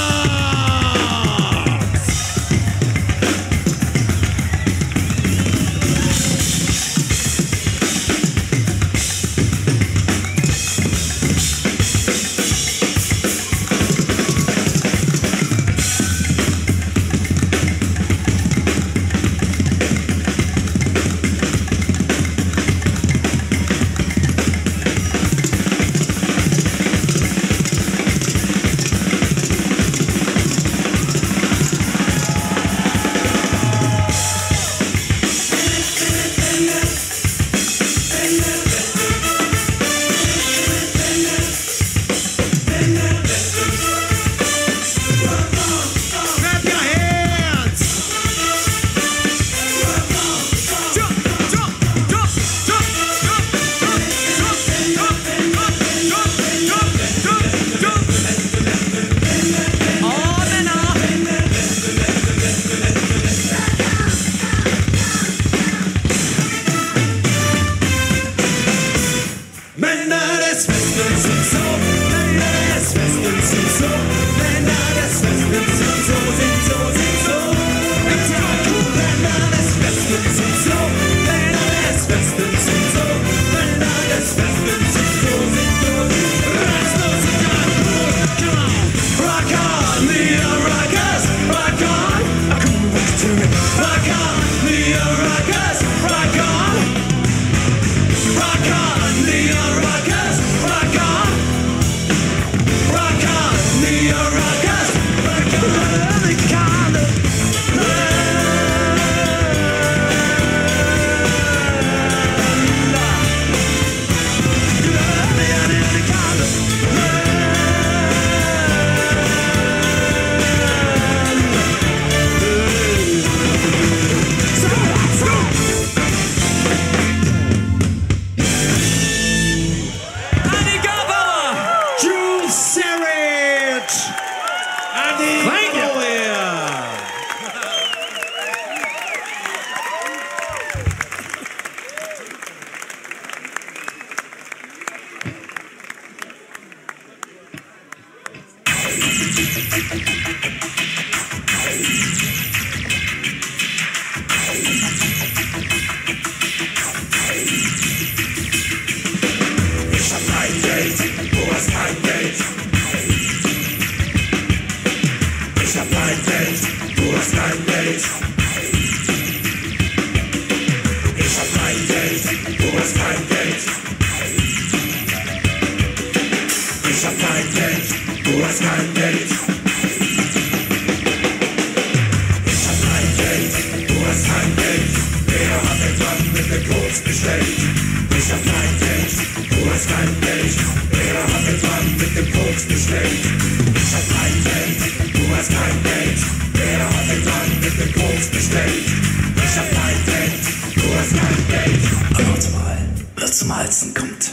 Warte mal, was zum Halsen kommt.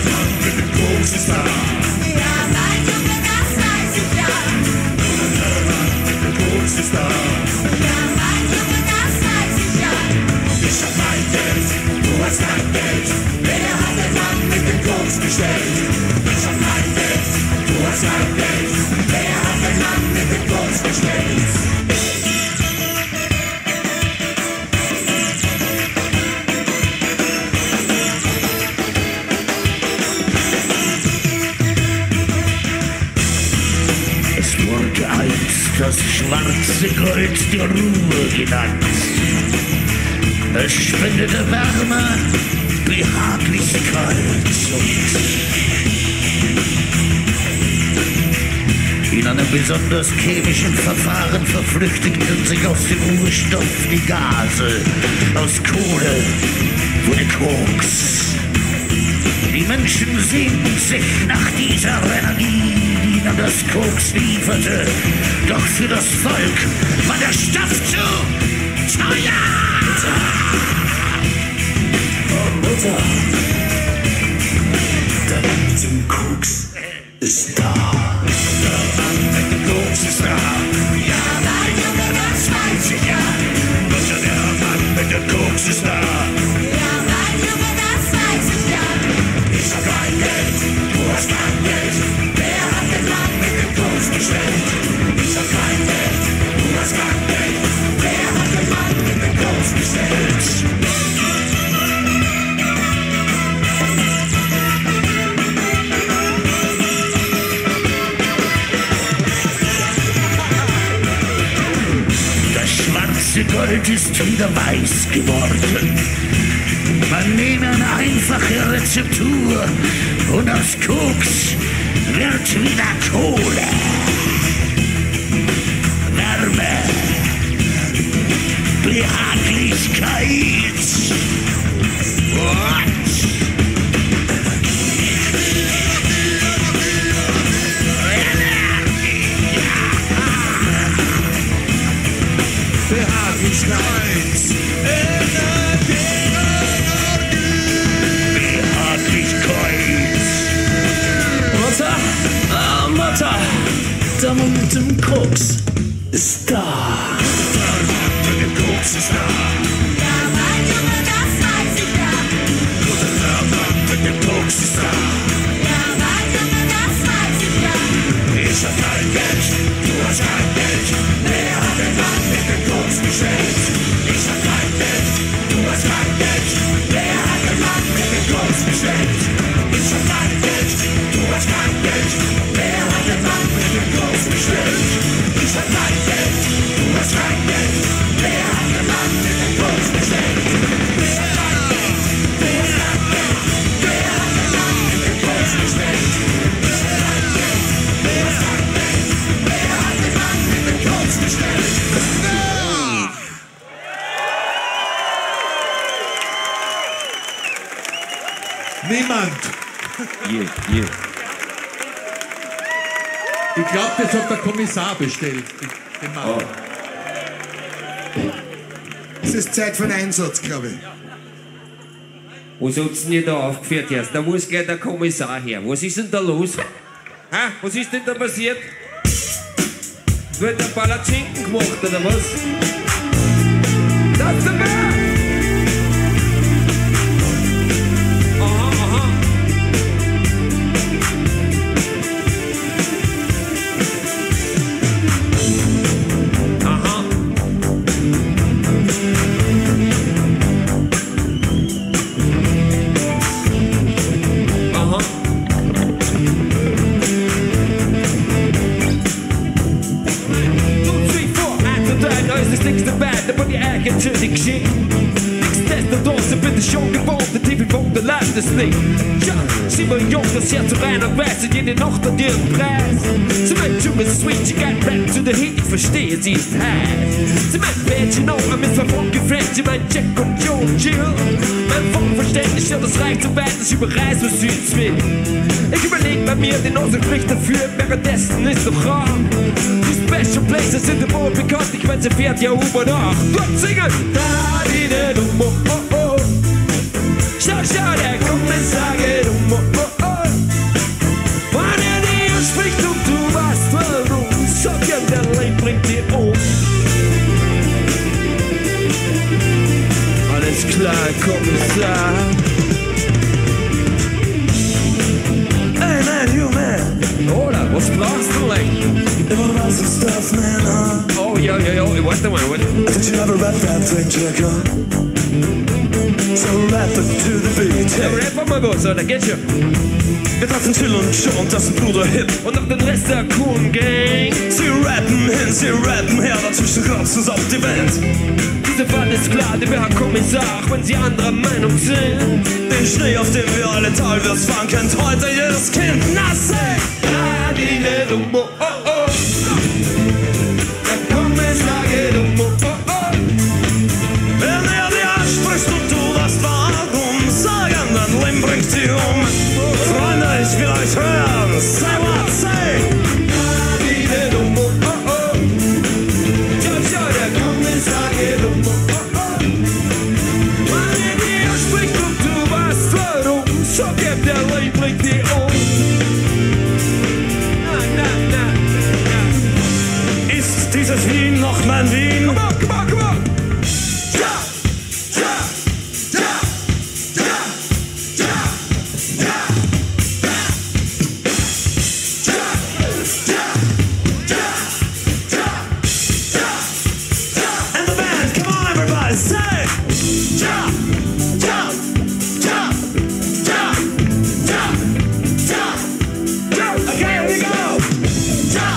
Ja, mein Junge, das weiß ich ja. hast kein Geld. Wer hat den Mann mit dem Koks bestellt? Ich hab kein Geld, du hast kein Geld. Wer hat den Mann mit dem Koks bestellt? Das schwarze Gold der Ruhe genannt. Es spendete Wärme, Behaglichkeit und in einem besonders chemischen Verfahren verflüchtigten sich aus dem Urstoff die Gase. Aus Kohle wurde Koks. Die Menschen sehnten sich nach dieser Energie, die ihnen das Koks lieferte. Doch für das Volk war der Stoff zu teuer. Oh Mutter, der Mann mit dem Koks ist da. Der Mann mit dem Koks ist da. Ja, mein Junge, das weiß ich ja. Mutter, der Mann mit dem Koks ist da. Ja, mein Junge, das weiß ich ja. Ich hab kein Geld, du hast kein Geld. Wer hat den Mann mit dem Koks bestellt? Ich hab kein Geld, du hast kein Geld. Wer hat den Mann mit dem Koks bestellt? Das schwarze Gold ist wieder weiß geworden. Man nehme eine einfache Rezeptur und aus Koks wird wieder Kohle. Wärme, Behaglichkeit. Mutter, der Mann mit dem Koks ist da. Der Mann mit dem Koks ist da. Ja, mein Junge, das weiß ich ja. Mutter, der Mann mit dem Koks ist da. Ja, mein Junge, das weiß ich ja. Ich hab kein Geld, du hast kein Geld. Wer hat den Mann mit dem Koks bestellt? Ich hab kein Geld, du hast kein Geld. Wer hat den Mann mit dem Koks bestellt? Ich hab kein Geld, du hast kein Geld. Wer hat den Mann mit dem Koks bestellt? Ich hab kein Geld, du hast kein Geld. Wer hat den Mann mit dem Koks bestellt? Ich hab kein Geld, du hast kein Geld. Wer hat den Mann mit dem Koks bestellt? Ich hab kein Geld, du hast kein Geld. Wer hat den Mann mit dem Koks bestellt? Niemand. Ich glaube, das hat der Kommissar bestellt. Den Mann. Oh. Es ist Zeit für einen Einsatz, glaube ich. Was hat's denn hier da aufgeführt jetzt? Da muss gleich der Kommissar her. Was ist denn da los? Ha? Was ist denn da passiert? Wird der Palatschinken gemacht, oder was? Das ist der Bär! Aha, aha. Aha. Aha. Da ist das nächste Band, aber die eigentliche Geschichte. Nichtsdestotrotz bin ich schon gewohnt, der Tiefel von der Leid ist nicht. Ja, sie war jung, das Herz so rein und weiß, jede Nacht hat ihren Preis. Sie meint, du bist sweet, she got back to the heat, ich verstehe, sie ist heiß. Sie meint, Bädchen auch, mit zwei Frauen gefressen, sie meint, Jack und Joe und Jill. Mein Vollverständnis, ja, das reicht so weit, dass ich überreiß, was sie jetzt will. Ich überleg bei mir, den Nase spricht dafür, währenddessen ist doch rar. Die Special Places sind wohl bekannt, ich mein, sie fährt ja U-Bahn nach. Dort singen! Da, die, de, du, oh, oh, oh. Schau, schau, der Kommissar geht oh, oh, oh. Wenn er dir spricht und du weißt warum, sag ja, der Leben bringt dir um. Alles klar, Kommissar. Männer. Oh, ja, ich weiß nicht mal. Did you ever rap that thing, Jacker? So rap it to the beat. Ja, rap mal was, so, da geht's schon. Wir treffen Chill und John, das ist Bruder Hip. Und noch den Rest der coolen Gang. Sie rappen hin, sie rappen her, dazwischen raus ist auf die Welt. Dieser Fall ist klar, der Herr Kommissar, wenn Sie anderer Meinung sind. Den Schnee, auf dem wir alle teilweise fahren, kennt heute jedes Kind. Na, sing! Oh, oh. Der Kommissar geht oh, oh. Wenn dir anspricht und du weißt warum, sagen, dein Leben bringt sie um. Freunde, ich will euch hören. Say what, say! Oh, oh. Ja, der Kommissar geht oh, oh. Wenn dir anspricht und du weißt warum, so gibt der Leben bringt sie um. Ist dieses Wien noch mein Wien? Come on, come on, come on! And the band, come on everybody, say! Okay, here we go!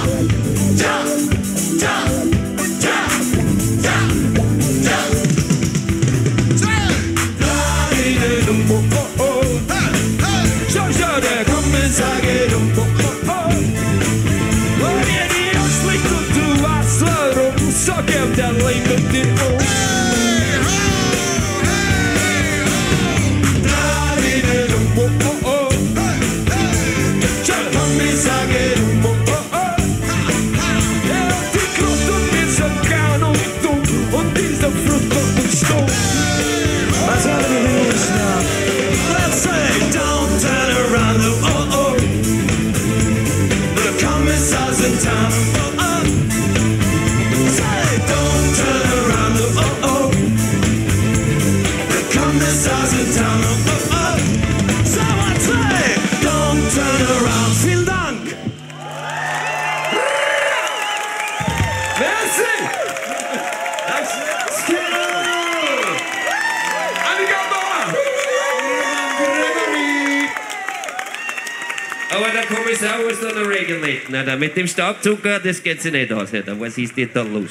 Ja, der Kommissar geht oh, oh. Wenn ihr die anspricht und du weißt warum, so gibt der Leben dir um. Der Kommissar geht oh, oh. Er hat die Kraft und wir sind gar nicht dumm und dieser Flucht kommt uns stumm. Was haben wir los now? Let's say, don't turn around, oh oh. The commissar's in town, oh oh. Say, don't turn around, oh oh. The commissar's in town, oh oh. So I say, don't turn around. Vielen Dank. Merci! Aber der Kommissar muss da noch Regeln nicht. Na, mit dem Staubzucker, das geht sich nicht aus. Da was ist denn da los?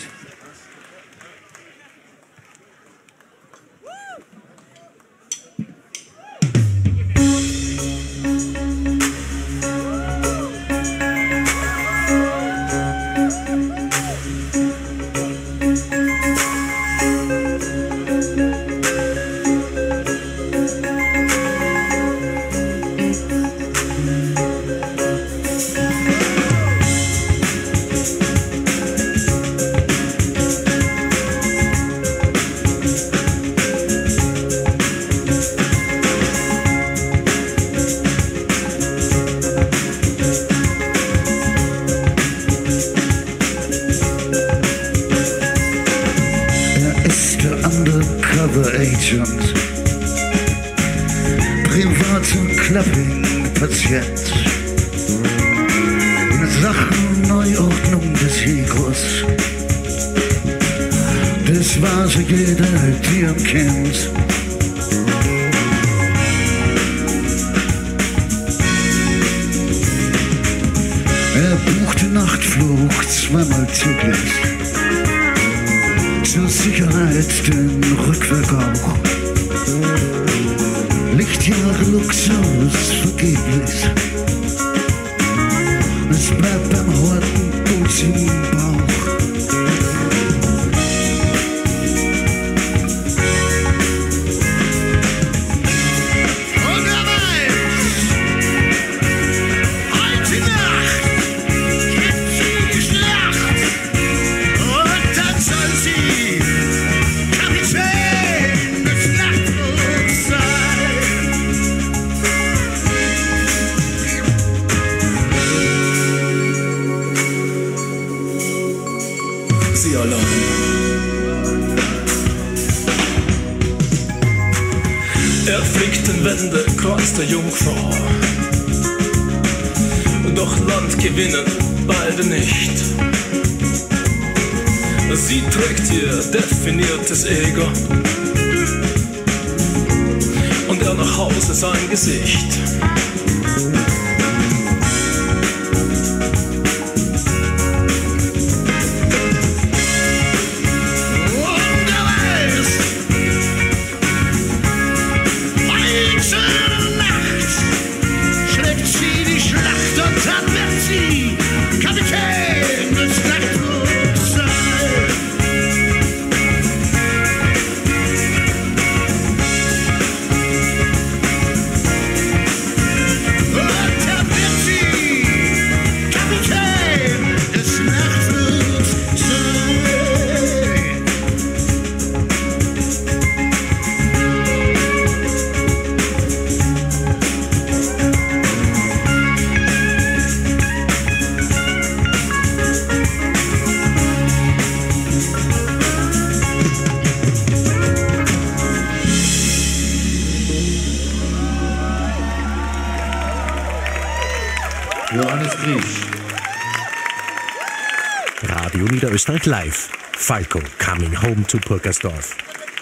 Agent, privater Clubbing-Patient, in Sachen Neuordnung des Egos. Das war so jeder, die ihn kennt. Er buchte Nachtflug zweimal täglich. Zur Sicherheit den Rückweg auch. Lichtjahre Luxus vergeblich. Es bleibt beim Horten Boots im Bauch. Und wer weiß, heute Nacht gibt sie die Schlacht. Und dann soll sie Kapitän des Nachtflugs sein. Sie allein. Er fliegt den Wendekreuz der Jungfrau. Doch Land gewinnen beide nicht. Sie trägt ihr definiertes Ego und er nach Hause sein Gesicht. Johannes Griesch. Radio Niederösterreich live. Falco coming home to Purkersdorf.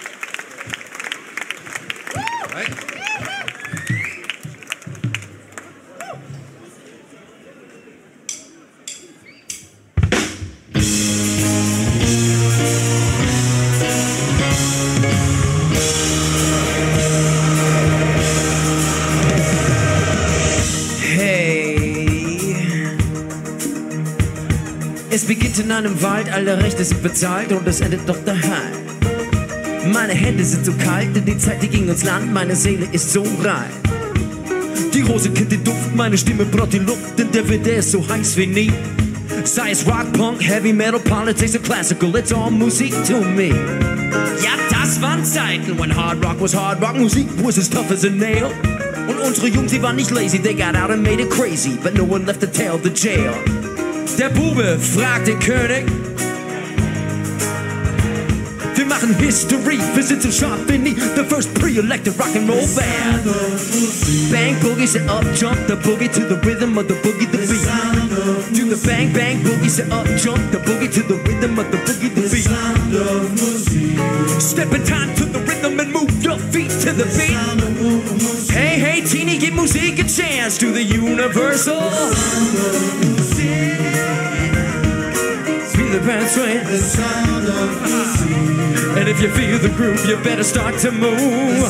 Es beginnt in einem Wald, alle Rechte sind bezahlt und es endet doch daheim. Meine Hände sind so kalt, denn die Zeit, die ging ins Land, meine Seele ist so rein. Die Rose kennt den Duft, meine Stimme braut die Luft, denn der Wind, der ist so heiß wie nie. Sei es Rock, Punk, Heavy Metal, Politics und Classical, it's all Musik to me. Ja, das waren Zeiten, when Hard Rock was Hard Rock, Musik was as tough as a nail. Und unsere Jungs, die waren nicht lazy, they got out and made it crazy, but no one left to tell the jail. Der Bube fragt den König. Wir machen History, wir sind so scharf wie nie. The first pre-elected rock'n'roll band. Bang boogie, say up jump the boogie to the rhythm of the boogie the beat. Do the bang bang boogie, say up jump the boogie to the rhythm of the boogie the beat. Step in time to the rhythm and move your feet to the beat. Hey hey teenie, give Musik a chance to the universal. Feel the band swing. And if you feel the groove, you better start to move.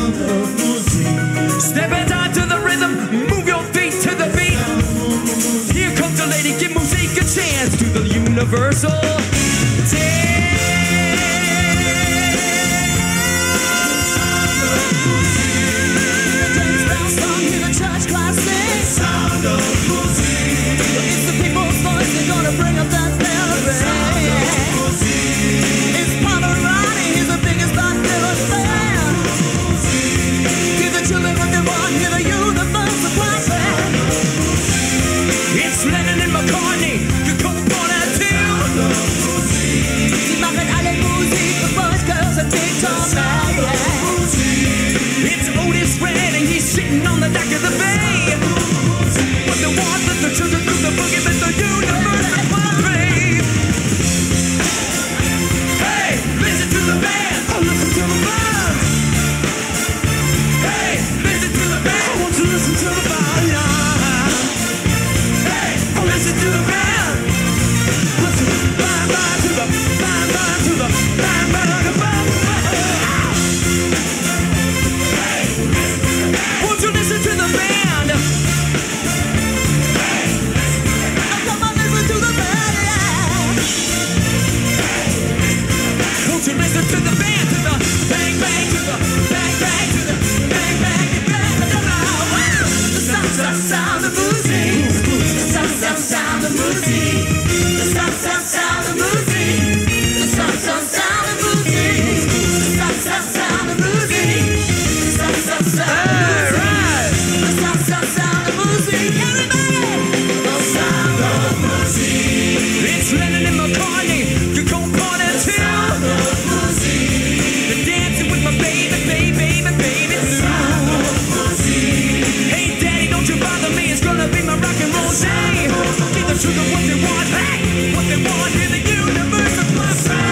Step in time to the rhythm, move your feet to the beat. Here comes the lady, give Musik a chance to the universal. Church class sing. Sound of music. It's the people's voice, they're gonna bring up that melody. It's Pavarotti, he's the biggest Bob Dylan fan. To the children what they want, to the universal class band. It's Lennon and McCartney, you come on that too. Sie machen alle Musik für Boys, Girls and Big Tom Man. It's Otis Redding, he's sitting on the deck of the bay. What they want is the children do the boogie with the universal party. Hey, listen to the band. Oh, listen to the band. Hey, listen to the band. I want to listen to the band. Yeah. Hey, oh, listen to the band. Listen, band, band to the band, band to the band, band to the band. Won't you listen to the band? Come on, listen to the band, yeah. Won't you listen to the band? To the bang bang, to the bang bang, to the bang bang, bang bang. The sound of music. The sound of music. The sound of music. The sound of music. The sound of music. The sound of music. Everybody. The sound of music. It's Lennon and McCartney, you gon' party too. The sound of music. You're dancing with my baby, baby, baby, baby too. Hey daddy, don't you bother me, it's gonna be my rock and roll day. Give the children what they want, hey, what they want in the universe of my sound.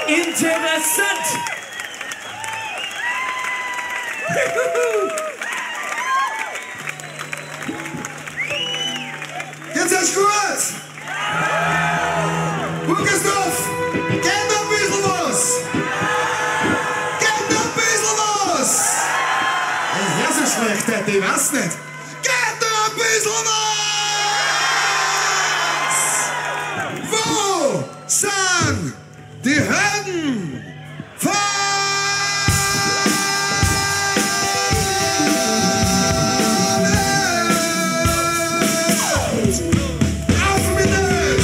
Interessant! Jetzt ist gut! Burgersdorf, geht noch ein bisschen was! Geht noch ein bisschen was! Ja, so schlecht hätte ich weiß nicht. Geht noch ein bisschen was! Wo sind die Helden von Auf mit es!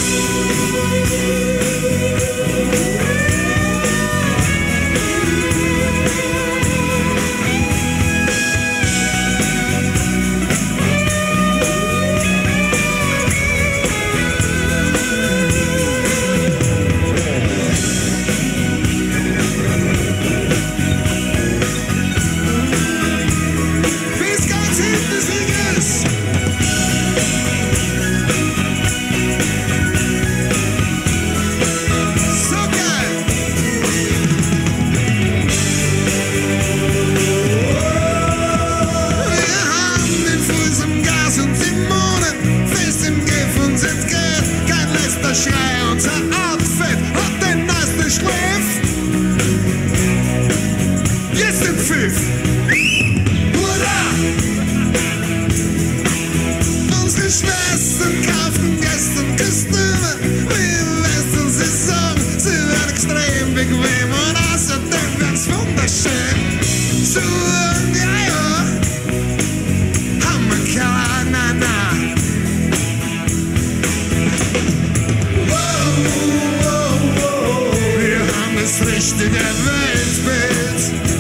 Bis ganz hinten des Weges! So geil! Wir haben den Fuß im Gas und Simonen, fest im Gift und sind geht. Kein letzter Schrei, unser Outfit hat den neuesten Schliff. Jetzt den Pfiff! Hurra! Unsere Schwestern kauften gestern Kostüme, wie im Western-Saison. Sie werden extrem bequem und außerdem werd's wunderschön. So, ja, ja, Hammerkeller, na, na. Wow, wow, wow, wir haben das richtige Weltbild.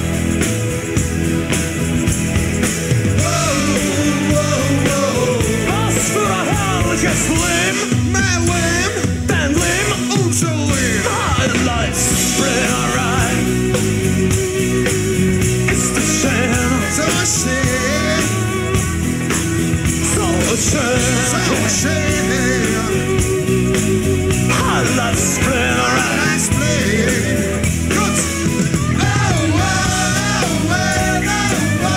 Was für ein herrliches Leben! Mein Leben, Dein Leben! unser Leben. My life's Springerei! Ist es schön! So schön, So schön! so schön. My life's Springerei! Let's play. Gut. Oh, oh, oh, oh, oh,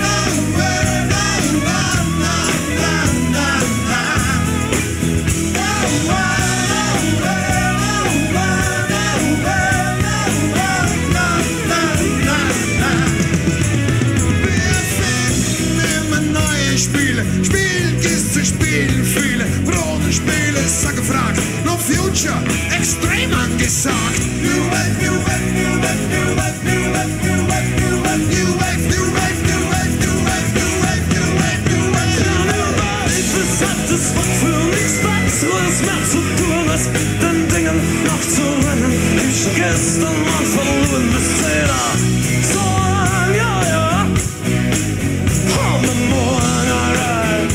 Wir finden immer neue Spiele. Spielen ist zu spielen viele. Drogenspiele ist so gefragt. No Future, extrem angesagt. New Wave, New Wave, New Wave, New Wave, New Wave, New Wave, New Wave, New Wave, New Wave, New Wave, New Wave, New Wave, New Wave, New Wave. Es hat es für nichts Besseres mehr zu tun, als den Dingen noch zu rennen. Ich gestern mal verloren bis Zehner. So ein, ja, ja. On the morning, alright.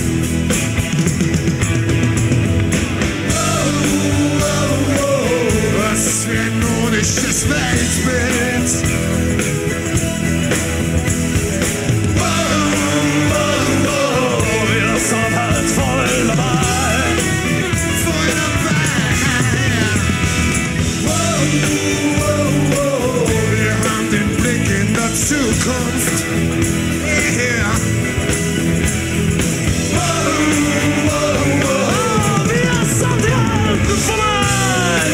Was für ein modisches Weltbild. Wir sind halt voll dabei. Voll dabei. Wir haben den Blick in der Zukunft. Yeah. Wir sind die Alten vorbei.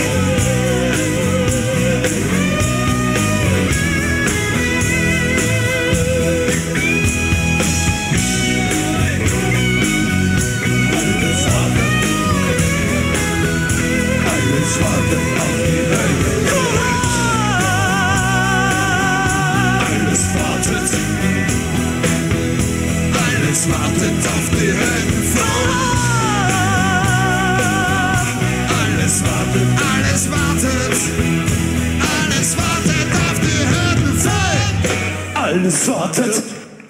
Alles wartet auf die Welt. Alles wartet. Alles wartet auf die Heldenfrau. Alles wartet. Alles wartet. Alles wartet auf die Hürdenfrau. Alles wartet.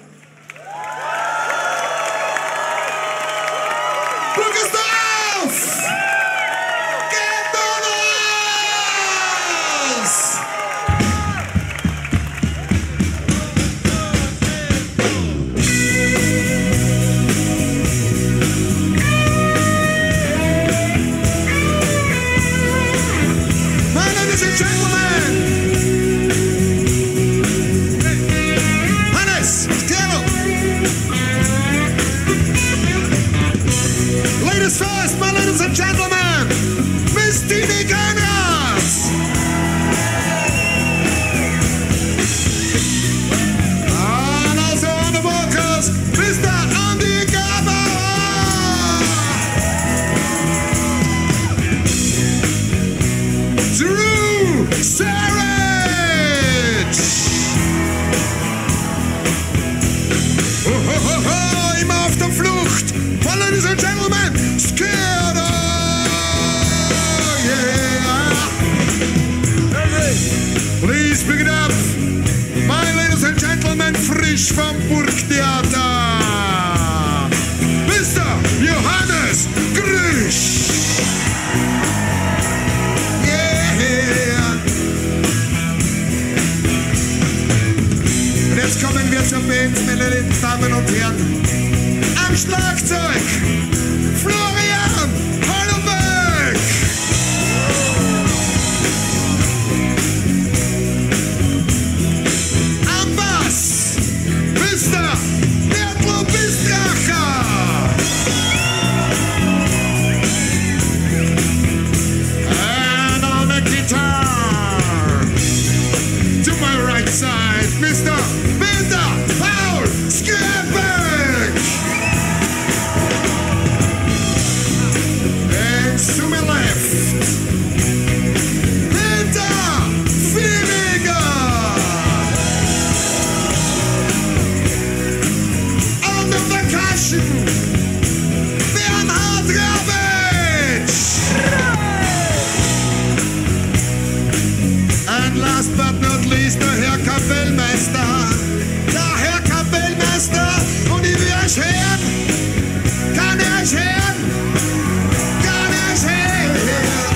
Burgersdorf! Geht noch was! Meine Ladies and gentlemen, Immer auf der Flucht. Well, ladies and gentlemen, Scared. Yeah. Please pick it up. My ladies and gentlemen, frisch vom Burgtheater. Mr. Johannes Grüsch. Yeah. Und jetzt kommen wir zur Band, meine Damen und Herren. Am Schlagzeug Florian Hollenberg. Am Bass Mr. Bertel Bistracher. And on the guitar, to my right side, Mr. Peter Paul Skrebek. And to my left, Peter Vinegar. On the percussion, Bernhard Rabitsch. And last but not least, der Herr Kapellmeister. Der Herr Kapellmeister. Und ich will euch hören. Kann ich euch hören? Kann ich euch hören?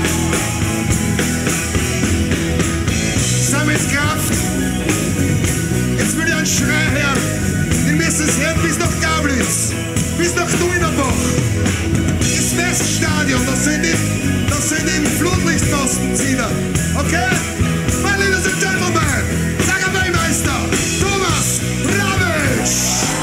Sammelt Kraft. Jetzt will ich einen Schrei hören. Ich müsst es hören bis nach Gablitz. Bis nach Duinerbach. Das Weststadion. Das sind die Flutlichtmastenzieher. Okay? My ladies and gentlemen, der Kapellmeister Thomas Rabitsch.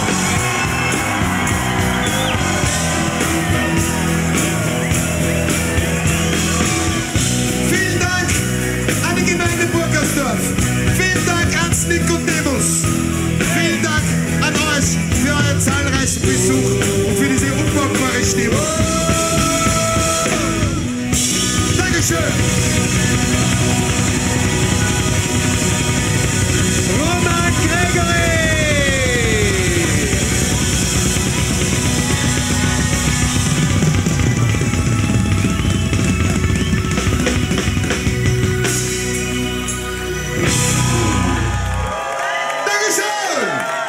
Vielen Dank an die Gemeinde Burgersdorf. Vielen Dank ans Nikodemus. Vielen Dank an euch für euren zahlreichen Besuch und für diese unbockbare Stimmung. Dankeschön. Roman Gregory. Dankeschön.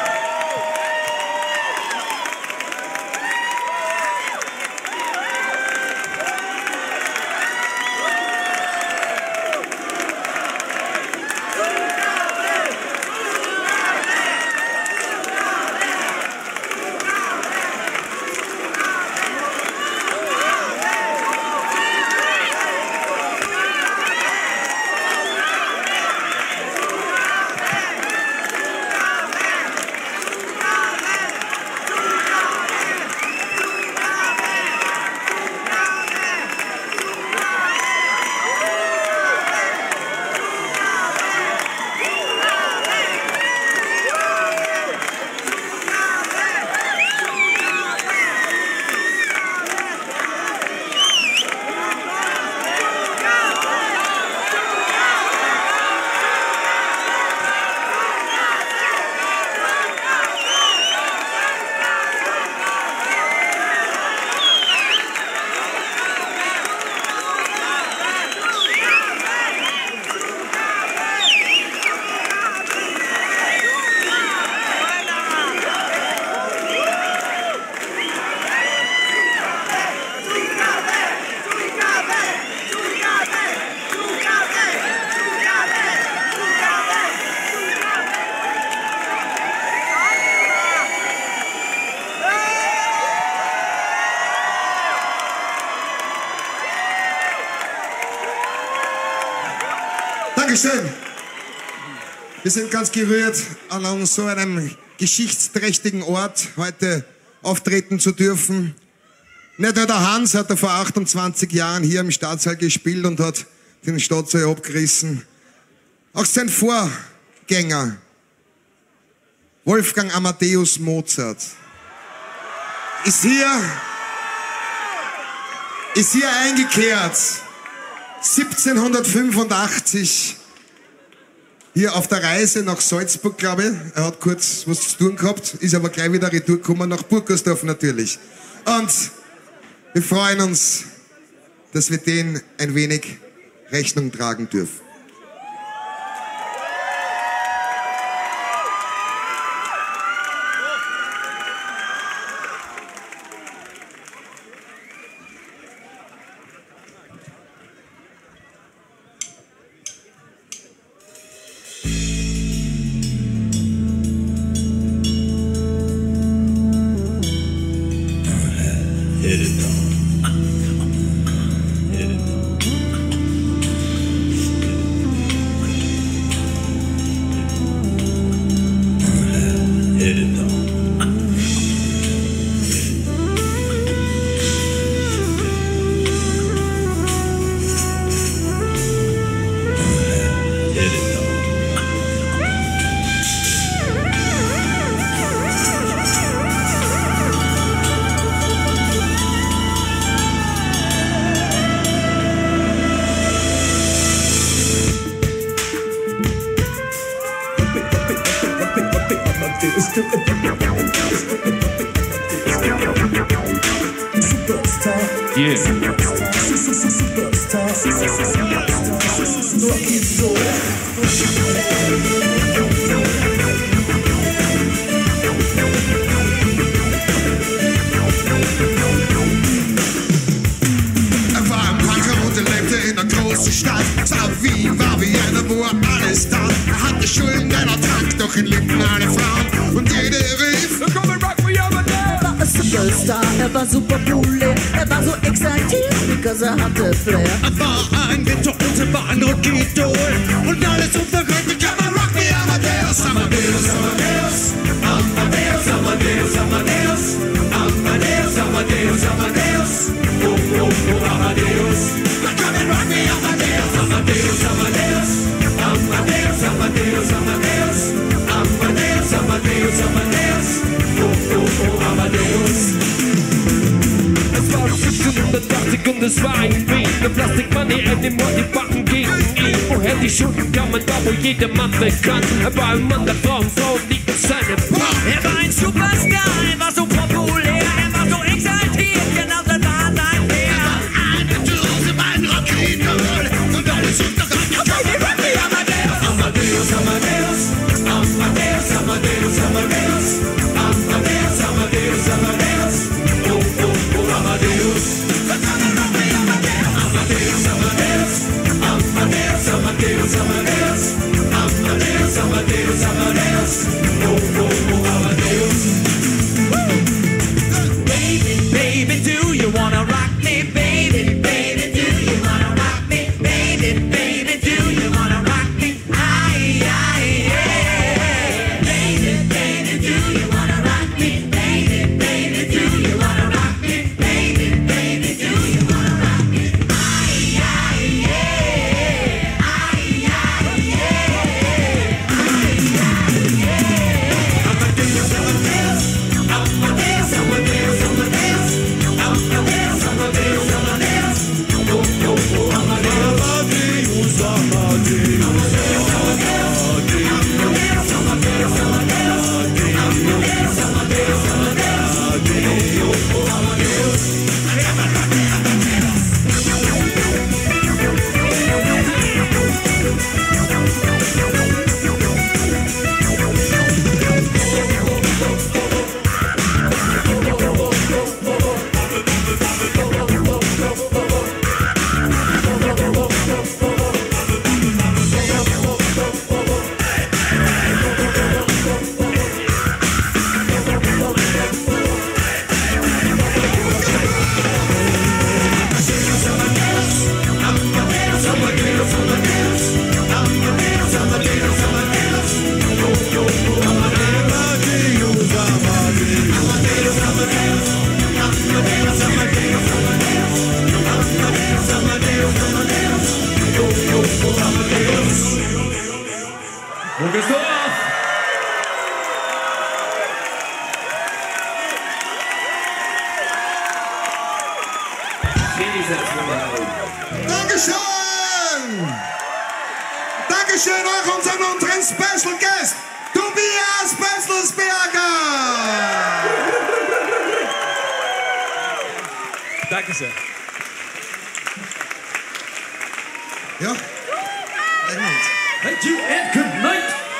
Dankeschön. Wir sind ganz gerührt, an so einem geschichtsträchtigen Ort heute auftreten zu dürfen. Nicht nur der Hans hat vor 28 Jahren hier im Staatssaal gespielt und hat den Staatssaal abgerissen. Auch sein Vorgänger, Wolfgang Amadeus Mozart, ist hier eingekehrt 1785 hier auf der Reise nach Salzburg, glaube ich. Er hat kurz was zu tun gehabt, ist aber gleich wieder retour gekommen, nach Burgersdorf natürlich. Und wir freuen uns, dass wir denen ein wenig Rechnung tragen dürfen. Dankeschön! Dankeschön auch unseren Special Guest, Tobias Benzelsberger. Danke sehr. Ja. Thank you and good night.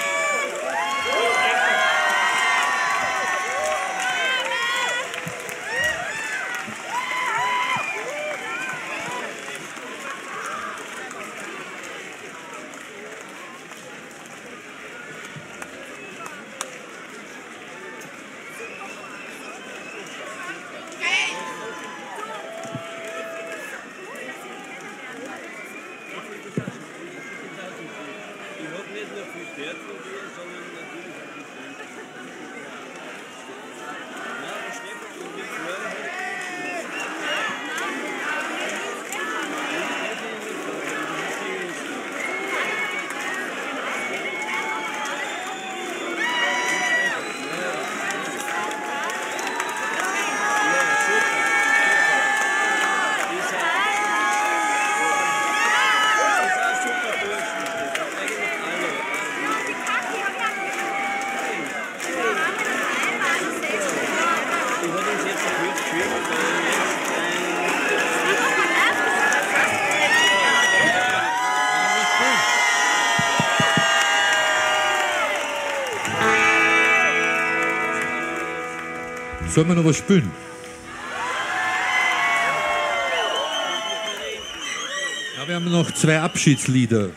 Sollen wir noch was spielen? Ja, wir haben noch 2 Abschiedslieder.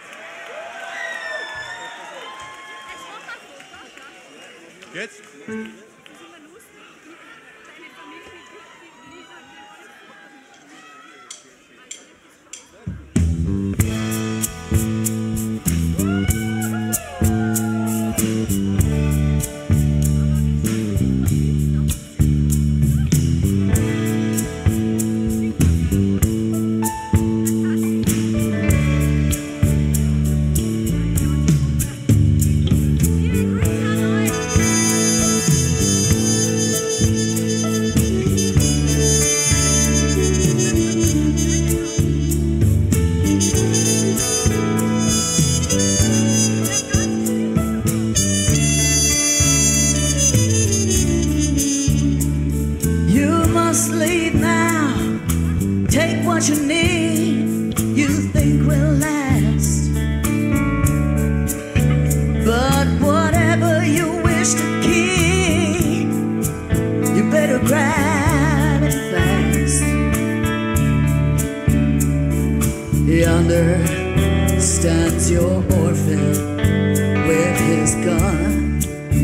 Jetzt? Yonder stands your orphan with his gun,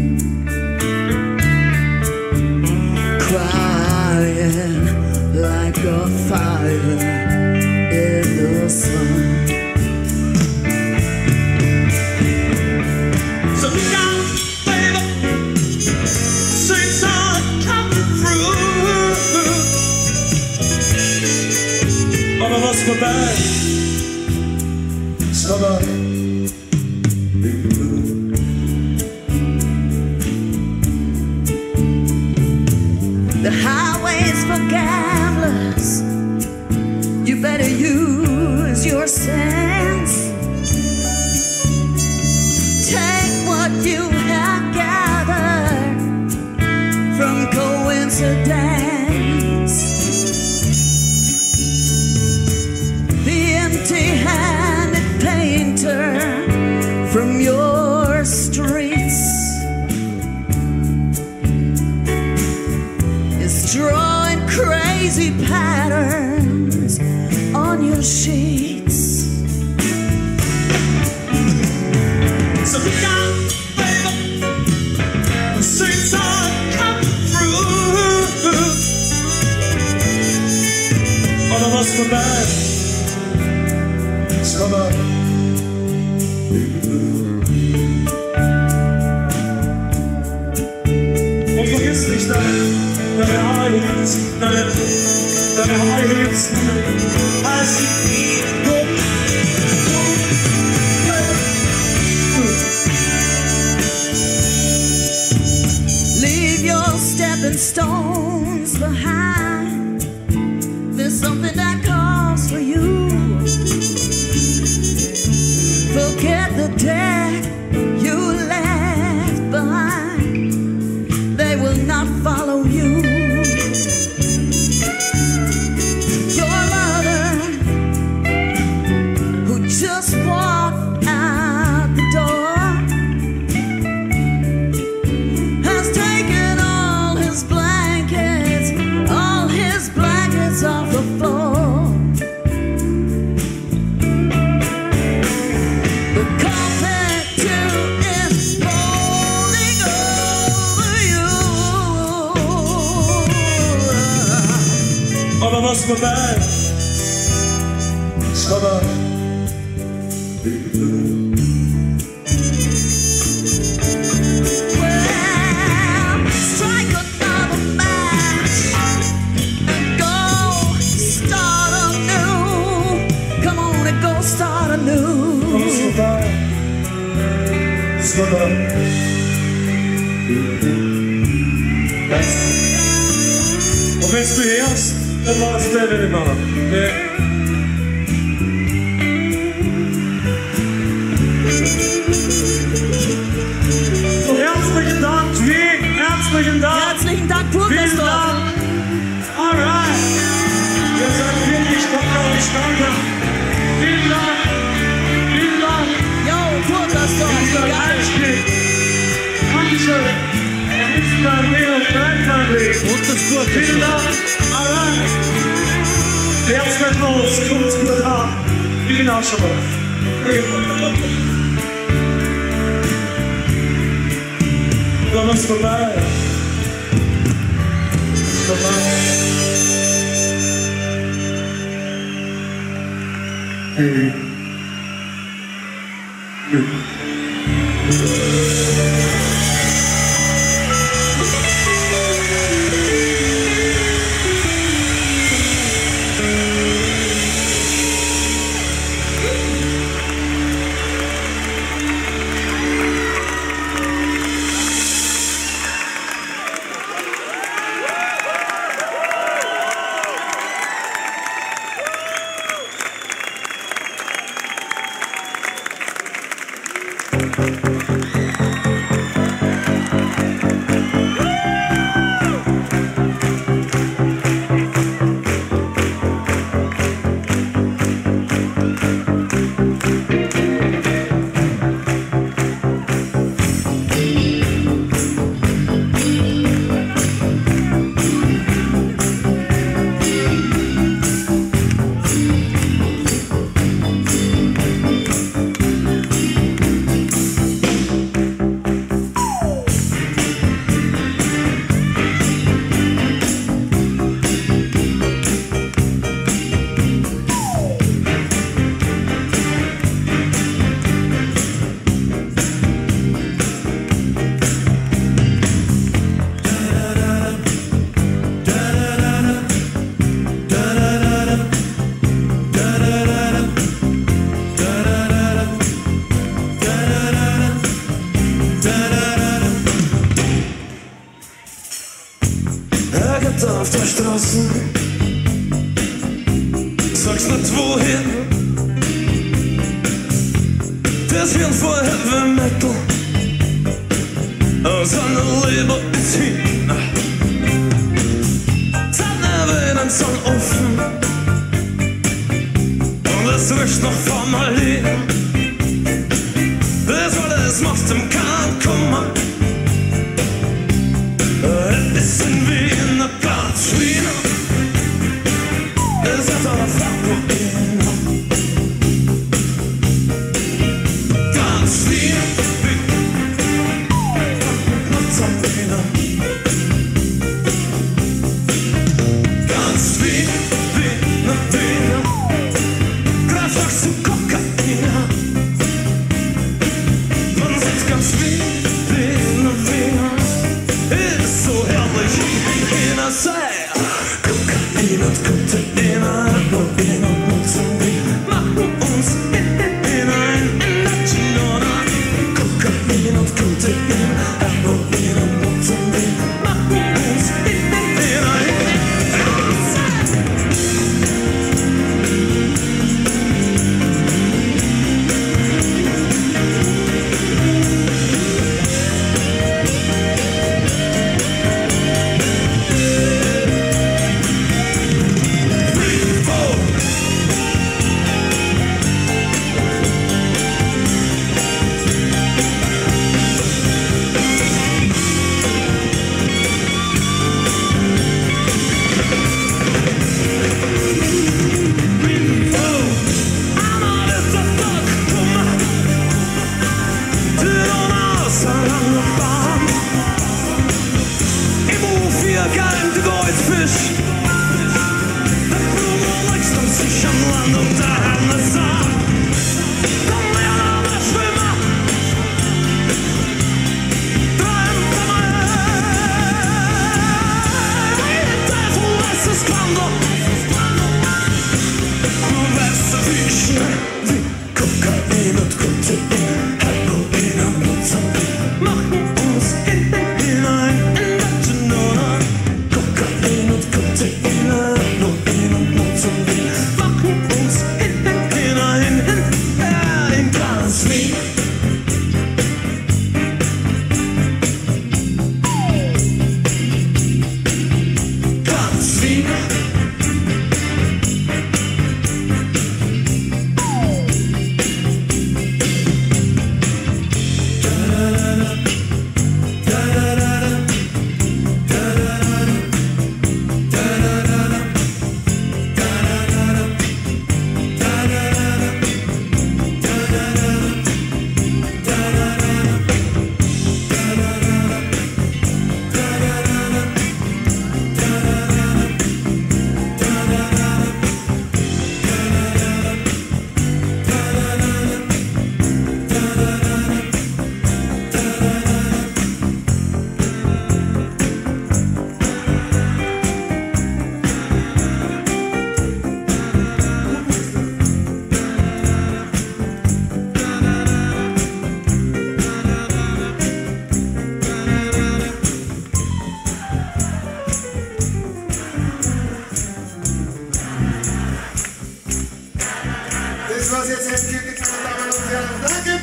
crying like a fire in the sun. So look out, baby, saints are coming through. All of us were bad. The highways for gamblers, you better use your sense. Take what you have gathered from coincidence. The empty-handed painter from your streets is drawing crazy patterns on your sheets. So look out, baby, the saints are coming through. All of us were bad. Come on. Und vergiss nicht deine Heights, deine Heights, Leave your stepping stones behind. There's something that calls for you. Forget forget the dead you left behind. They will not follow you. Your mother, who just walked out the door, has taken all his blankets off the floor. The carpet too is folding over you. Aber was vorbei, ist vorbei. Well, strike another match and go start anew. Come on and go start anew. Aber was vorbei, ist vorbei. Und wenn du hörst, dann war es der nicht mehr. So, herzlichen Dank, herzlichen Dank. Herzlichen Dank, Burgersdorf. Vielen Dank. Alright. Ihr seid wirklich stark. Vielen Dank. Vielen Dank. Jo, Burgersdorf. Dieser Einstieg. Dankeschön. Wir müssen da wieder reinlegen. Und das gut. Vielen Dank. Alright. Jetzt wird los. Kommt's gut an. Ich bin auch schon mal. Dann ist vorbei. Ist vorbei. Hey. Auf der Straße, sagst nicht wohin. Das Hirn voll Heavy Metal, seine Leber ist hin. Seine Venen sind offen und es riecht nach Formalin. Das alles macht ihm keinen Kummer. Ein bisschen wie in der Platzschwine. Es hat aber Farbruine. Ganz viel wie Nutzermine. Ganz viel wie eine Biene. Greif auch zu Kokain. Man sieht ganz viel wie eine Biene. Ist so herrlich, in der Sei. Kokain und Kokain, Heroin und Mozambik machen uns in ein National. Kokain und Kokain, Heroin und Mozambik machen uns in ein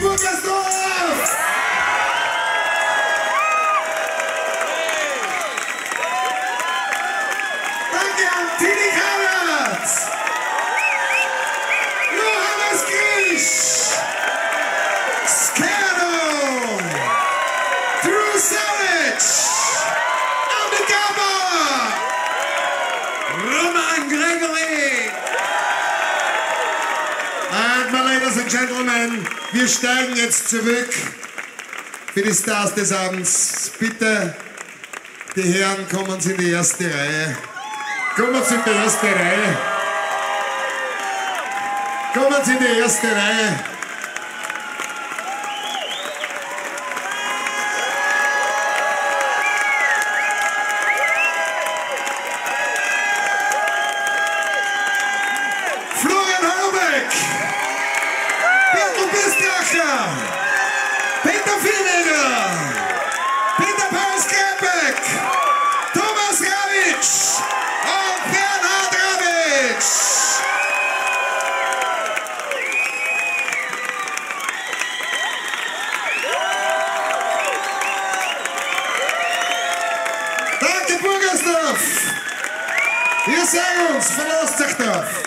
Burgersdorf! Danke an Tini Karat, Johannes Grisch, Skerdo, Drew Savage, Andy Gabor, Roman Gregory. And my ladies and gentlemen, wir steigen jetzt zurück für die Stars des Abends. Bitte, die Herren, kommen Sie in die erste Reihe. Kommen Sie in die erste Reihe. Kommen Sie in die erste Reihe. Florian Haubeck, Bertel Bistracher, Peter Viehweger, Peter Paus-Krebeck, Thomas Rawitsch und Bernhard Rawitsch. Danke Burgersdorf. Wir sehen uns von Ostzachdorf.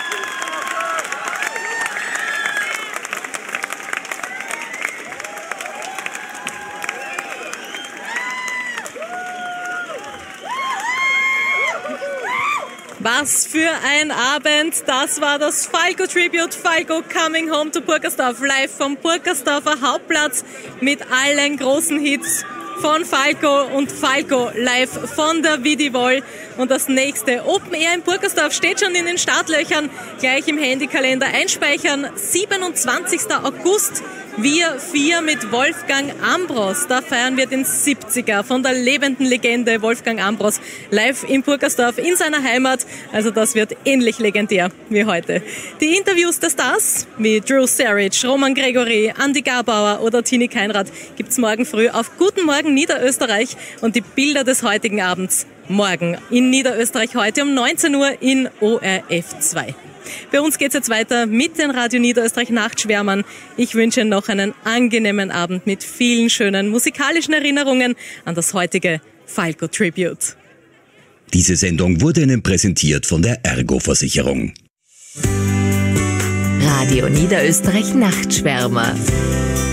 Was für ein Abend, das war das Falco Tribute, Falco Coming Home to Burgersdorf, live vom Burgersdorfer Hauptplatz mit allen großen Hits von Falco und Falco live von der Vidivol. Und das nächste Open Air in Burgersdorf steht schon in den Startlöchern, gleich im Handykalender einspeichern, 27. August. Wir 4 mit Wolfgang Ambros. Da feiern wir den 70er von der lebenden Legende Wolfgang Ambros live in Burgersdorf in seiner Heimat. Also das wird ähnlich legendär wie heute. Die Interviews der Stars wie Drew Savage, Roman Gregory, Andy Gabauer oder Tini Keinrad gibt's morgen früh auf Guten Morgen Niederösterreich und die Bilder des heutigen Abends morgen in Niederösterreich heute um 19 Uhr in ORF 2. Bei uns geht's jetzt weiter mit den Radio Niederösterreich Nachtschwärmern. Ich wünsche noch einen angenehmen Abend mit vielen schönen musikalischen Erinnerungen an das heutige Falco Tribute. Diese Sendung wurde Ihnen präsentiert von der Ergo-Versicherung. Radio Niederösterreich Nachtschwärmer.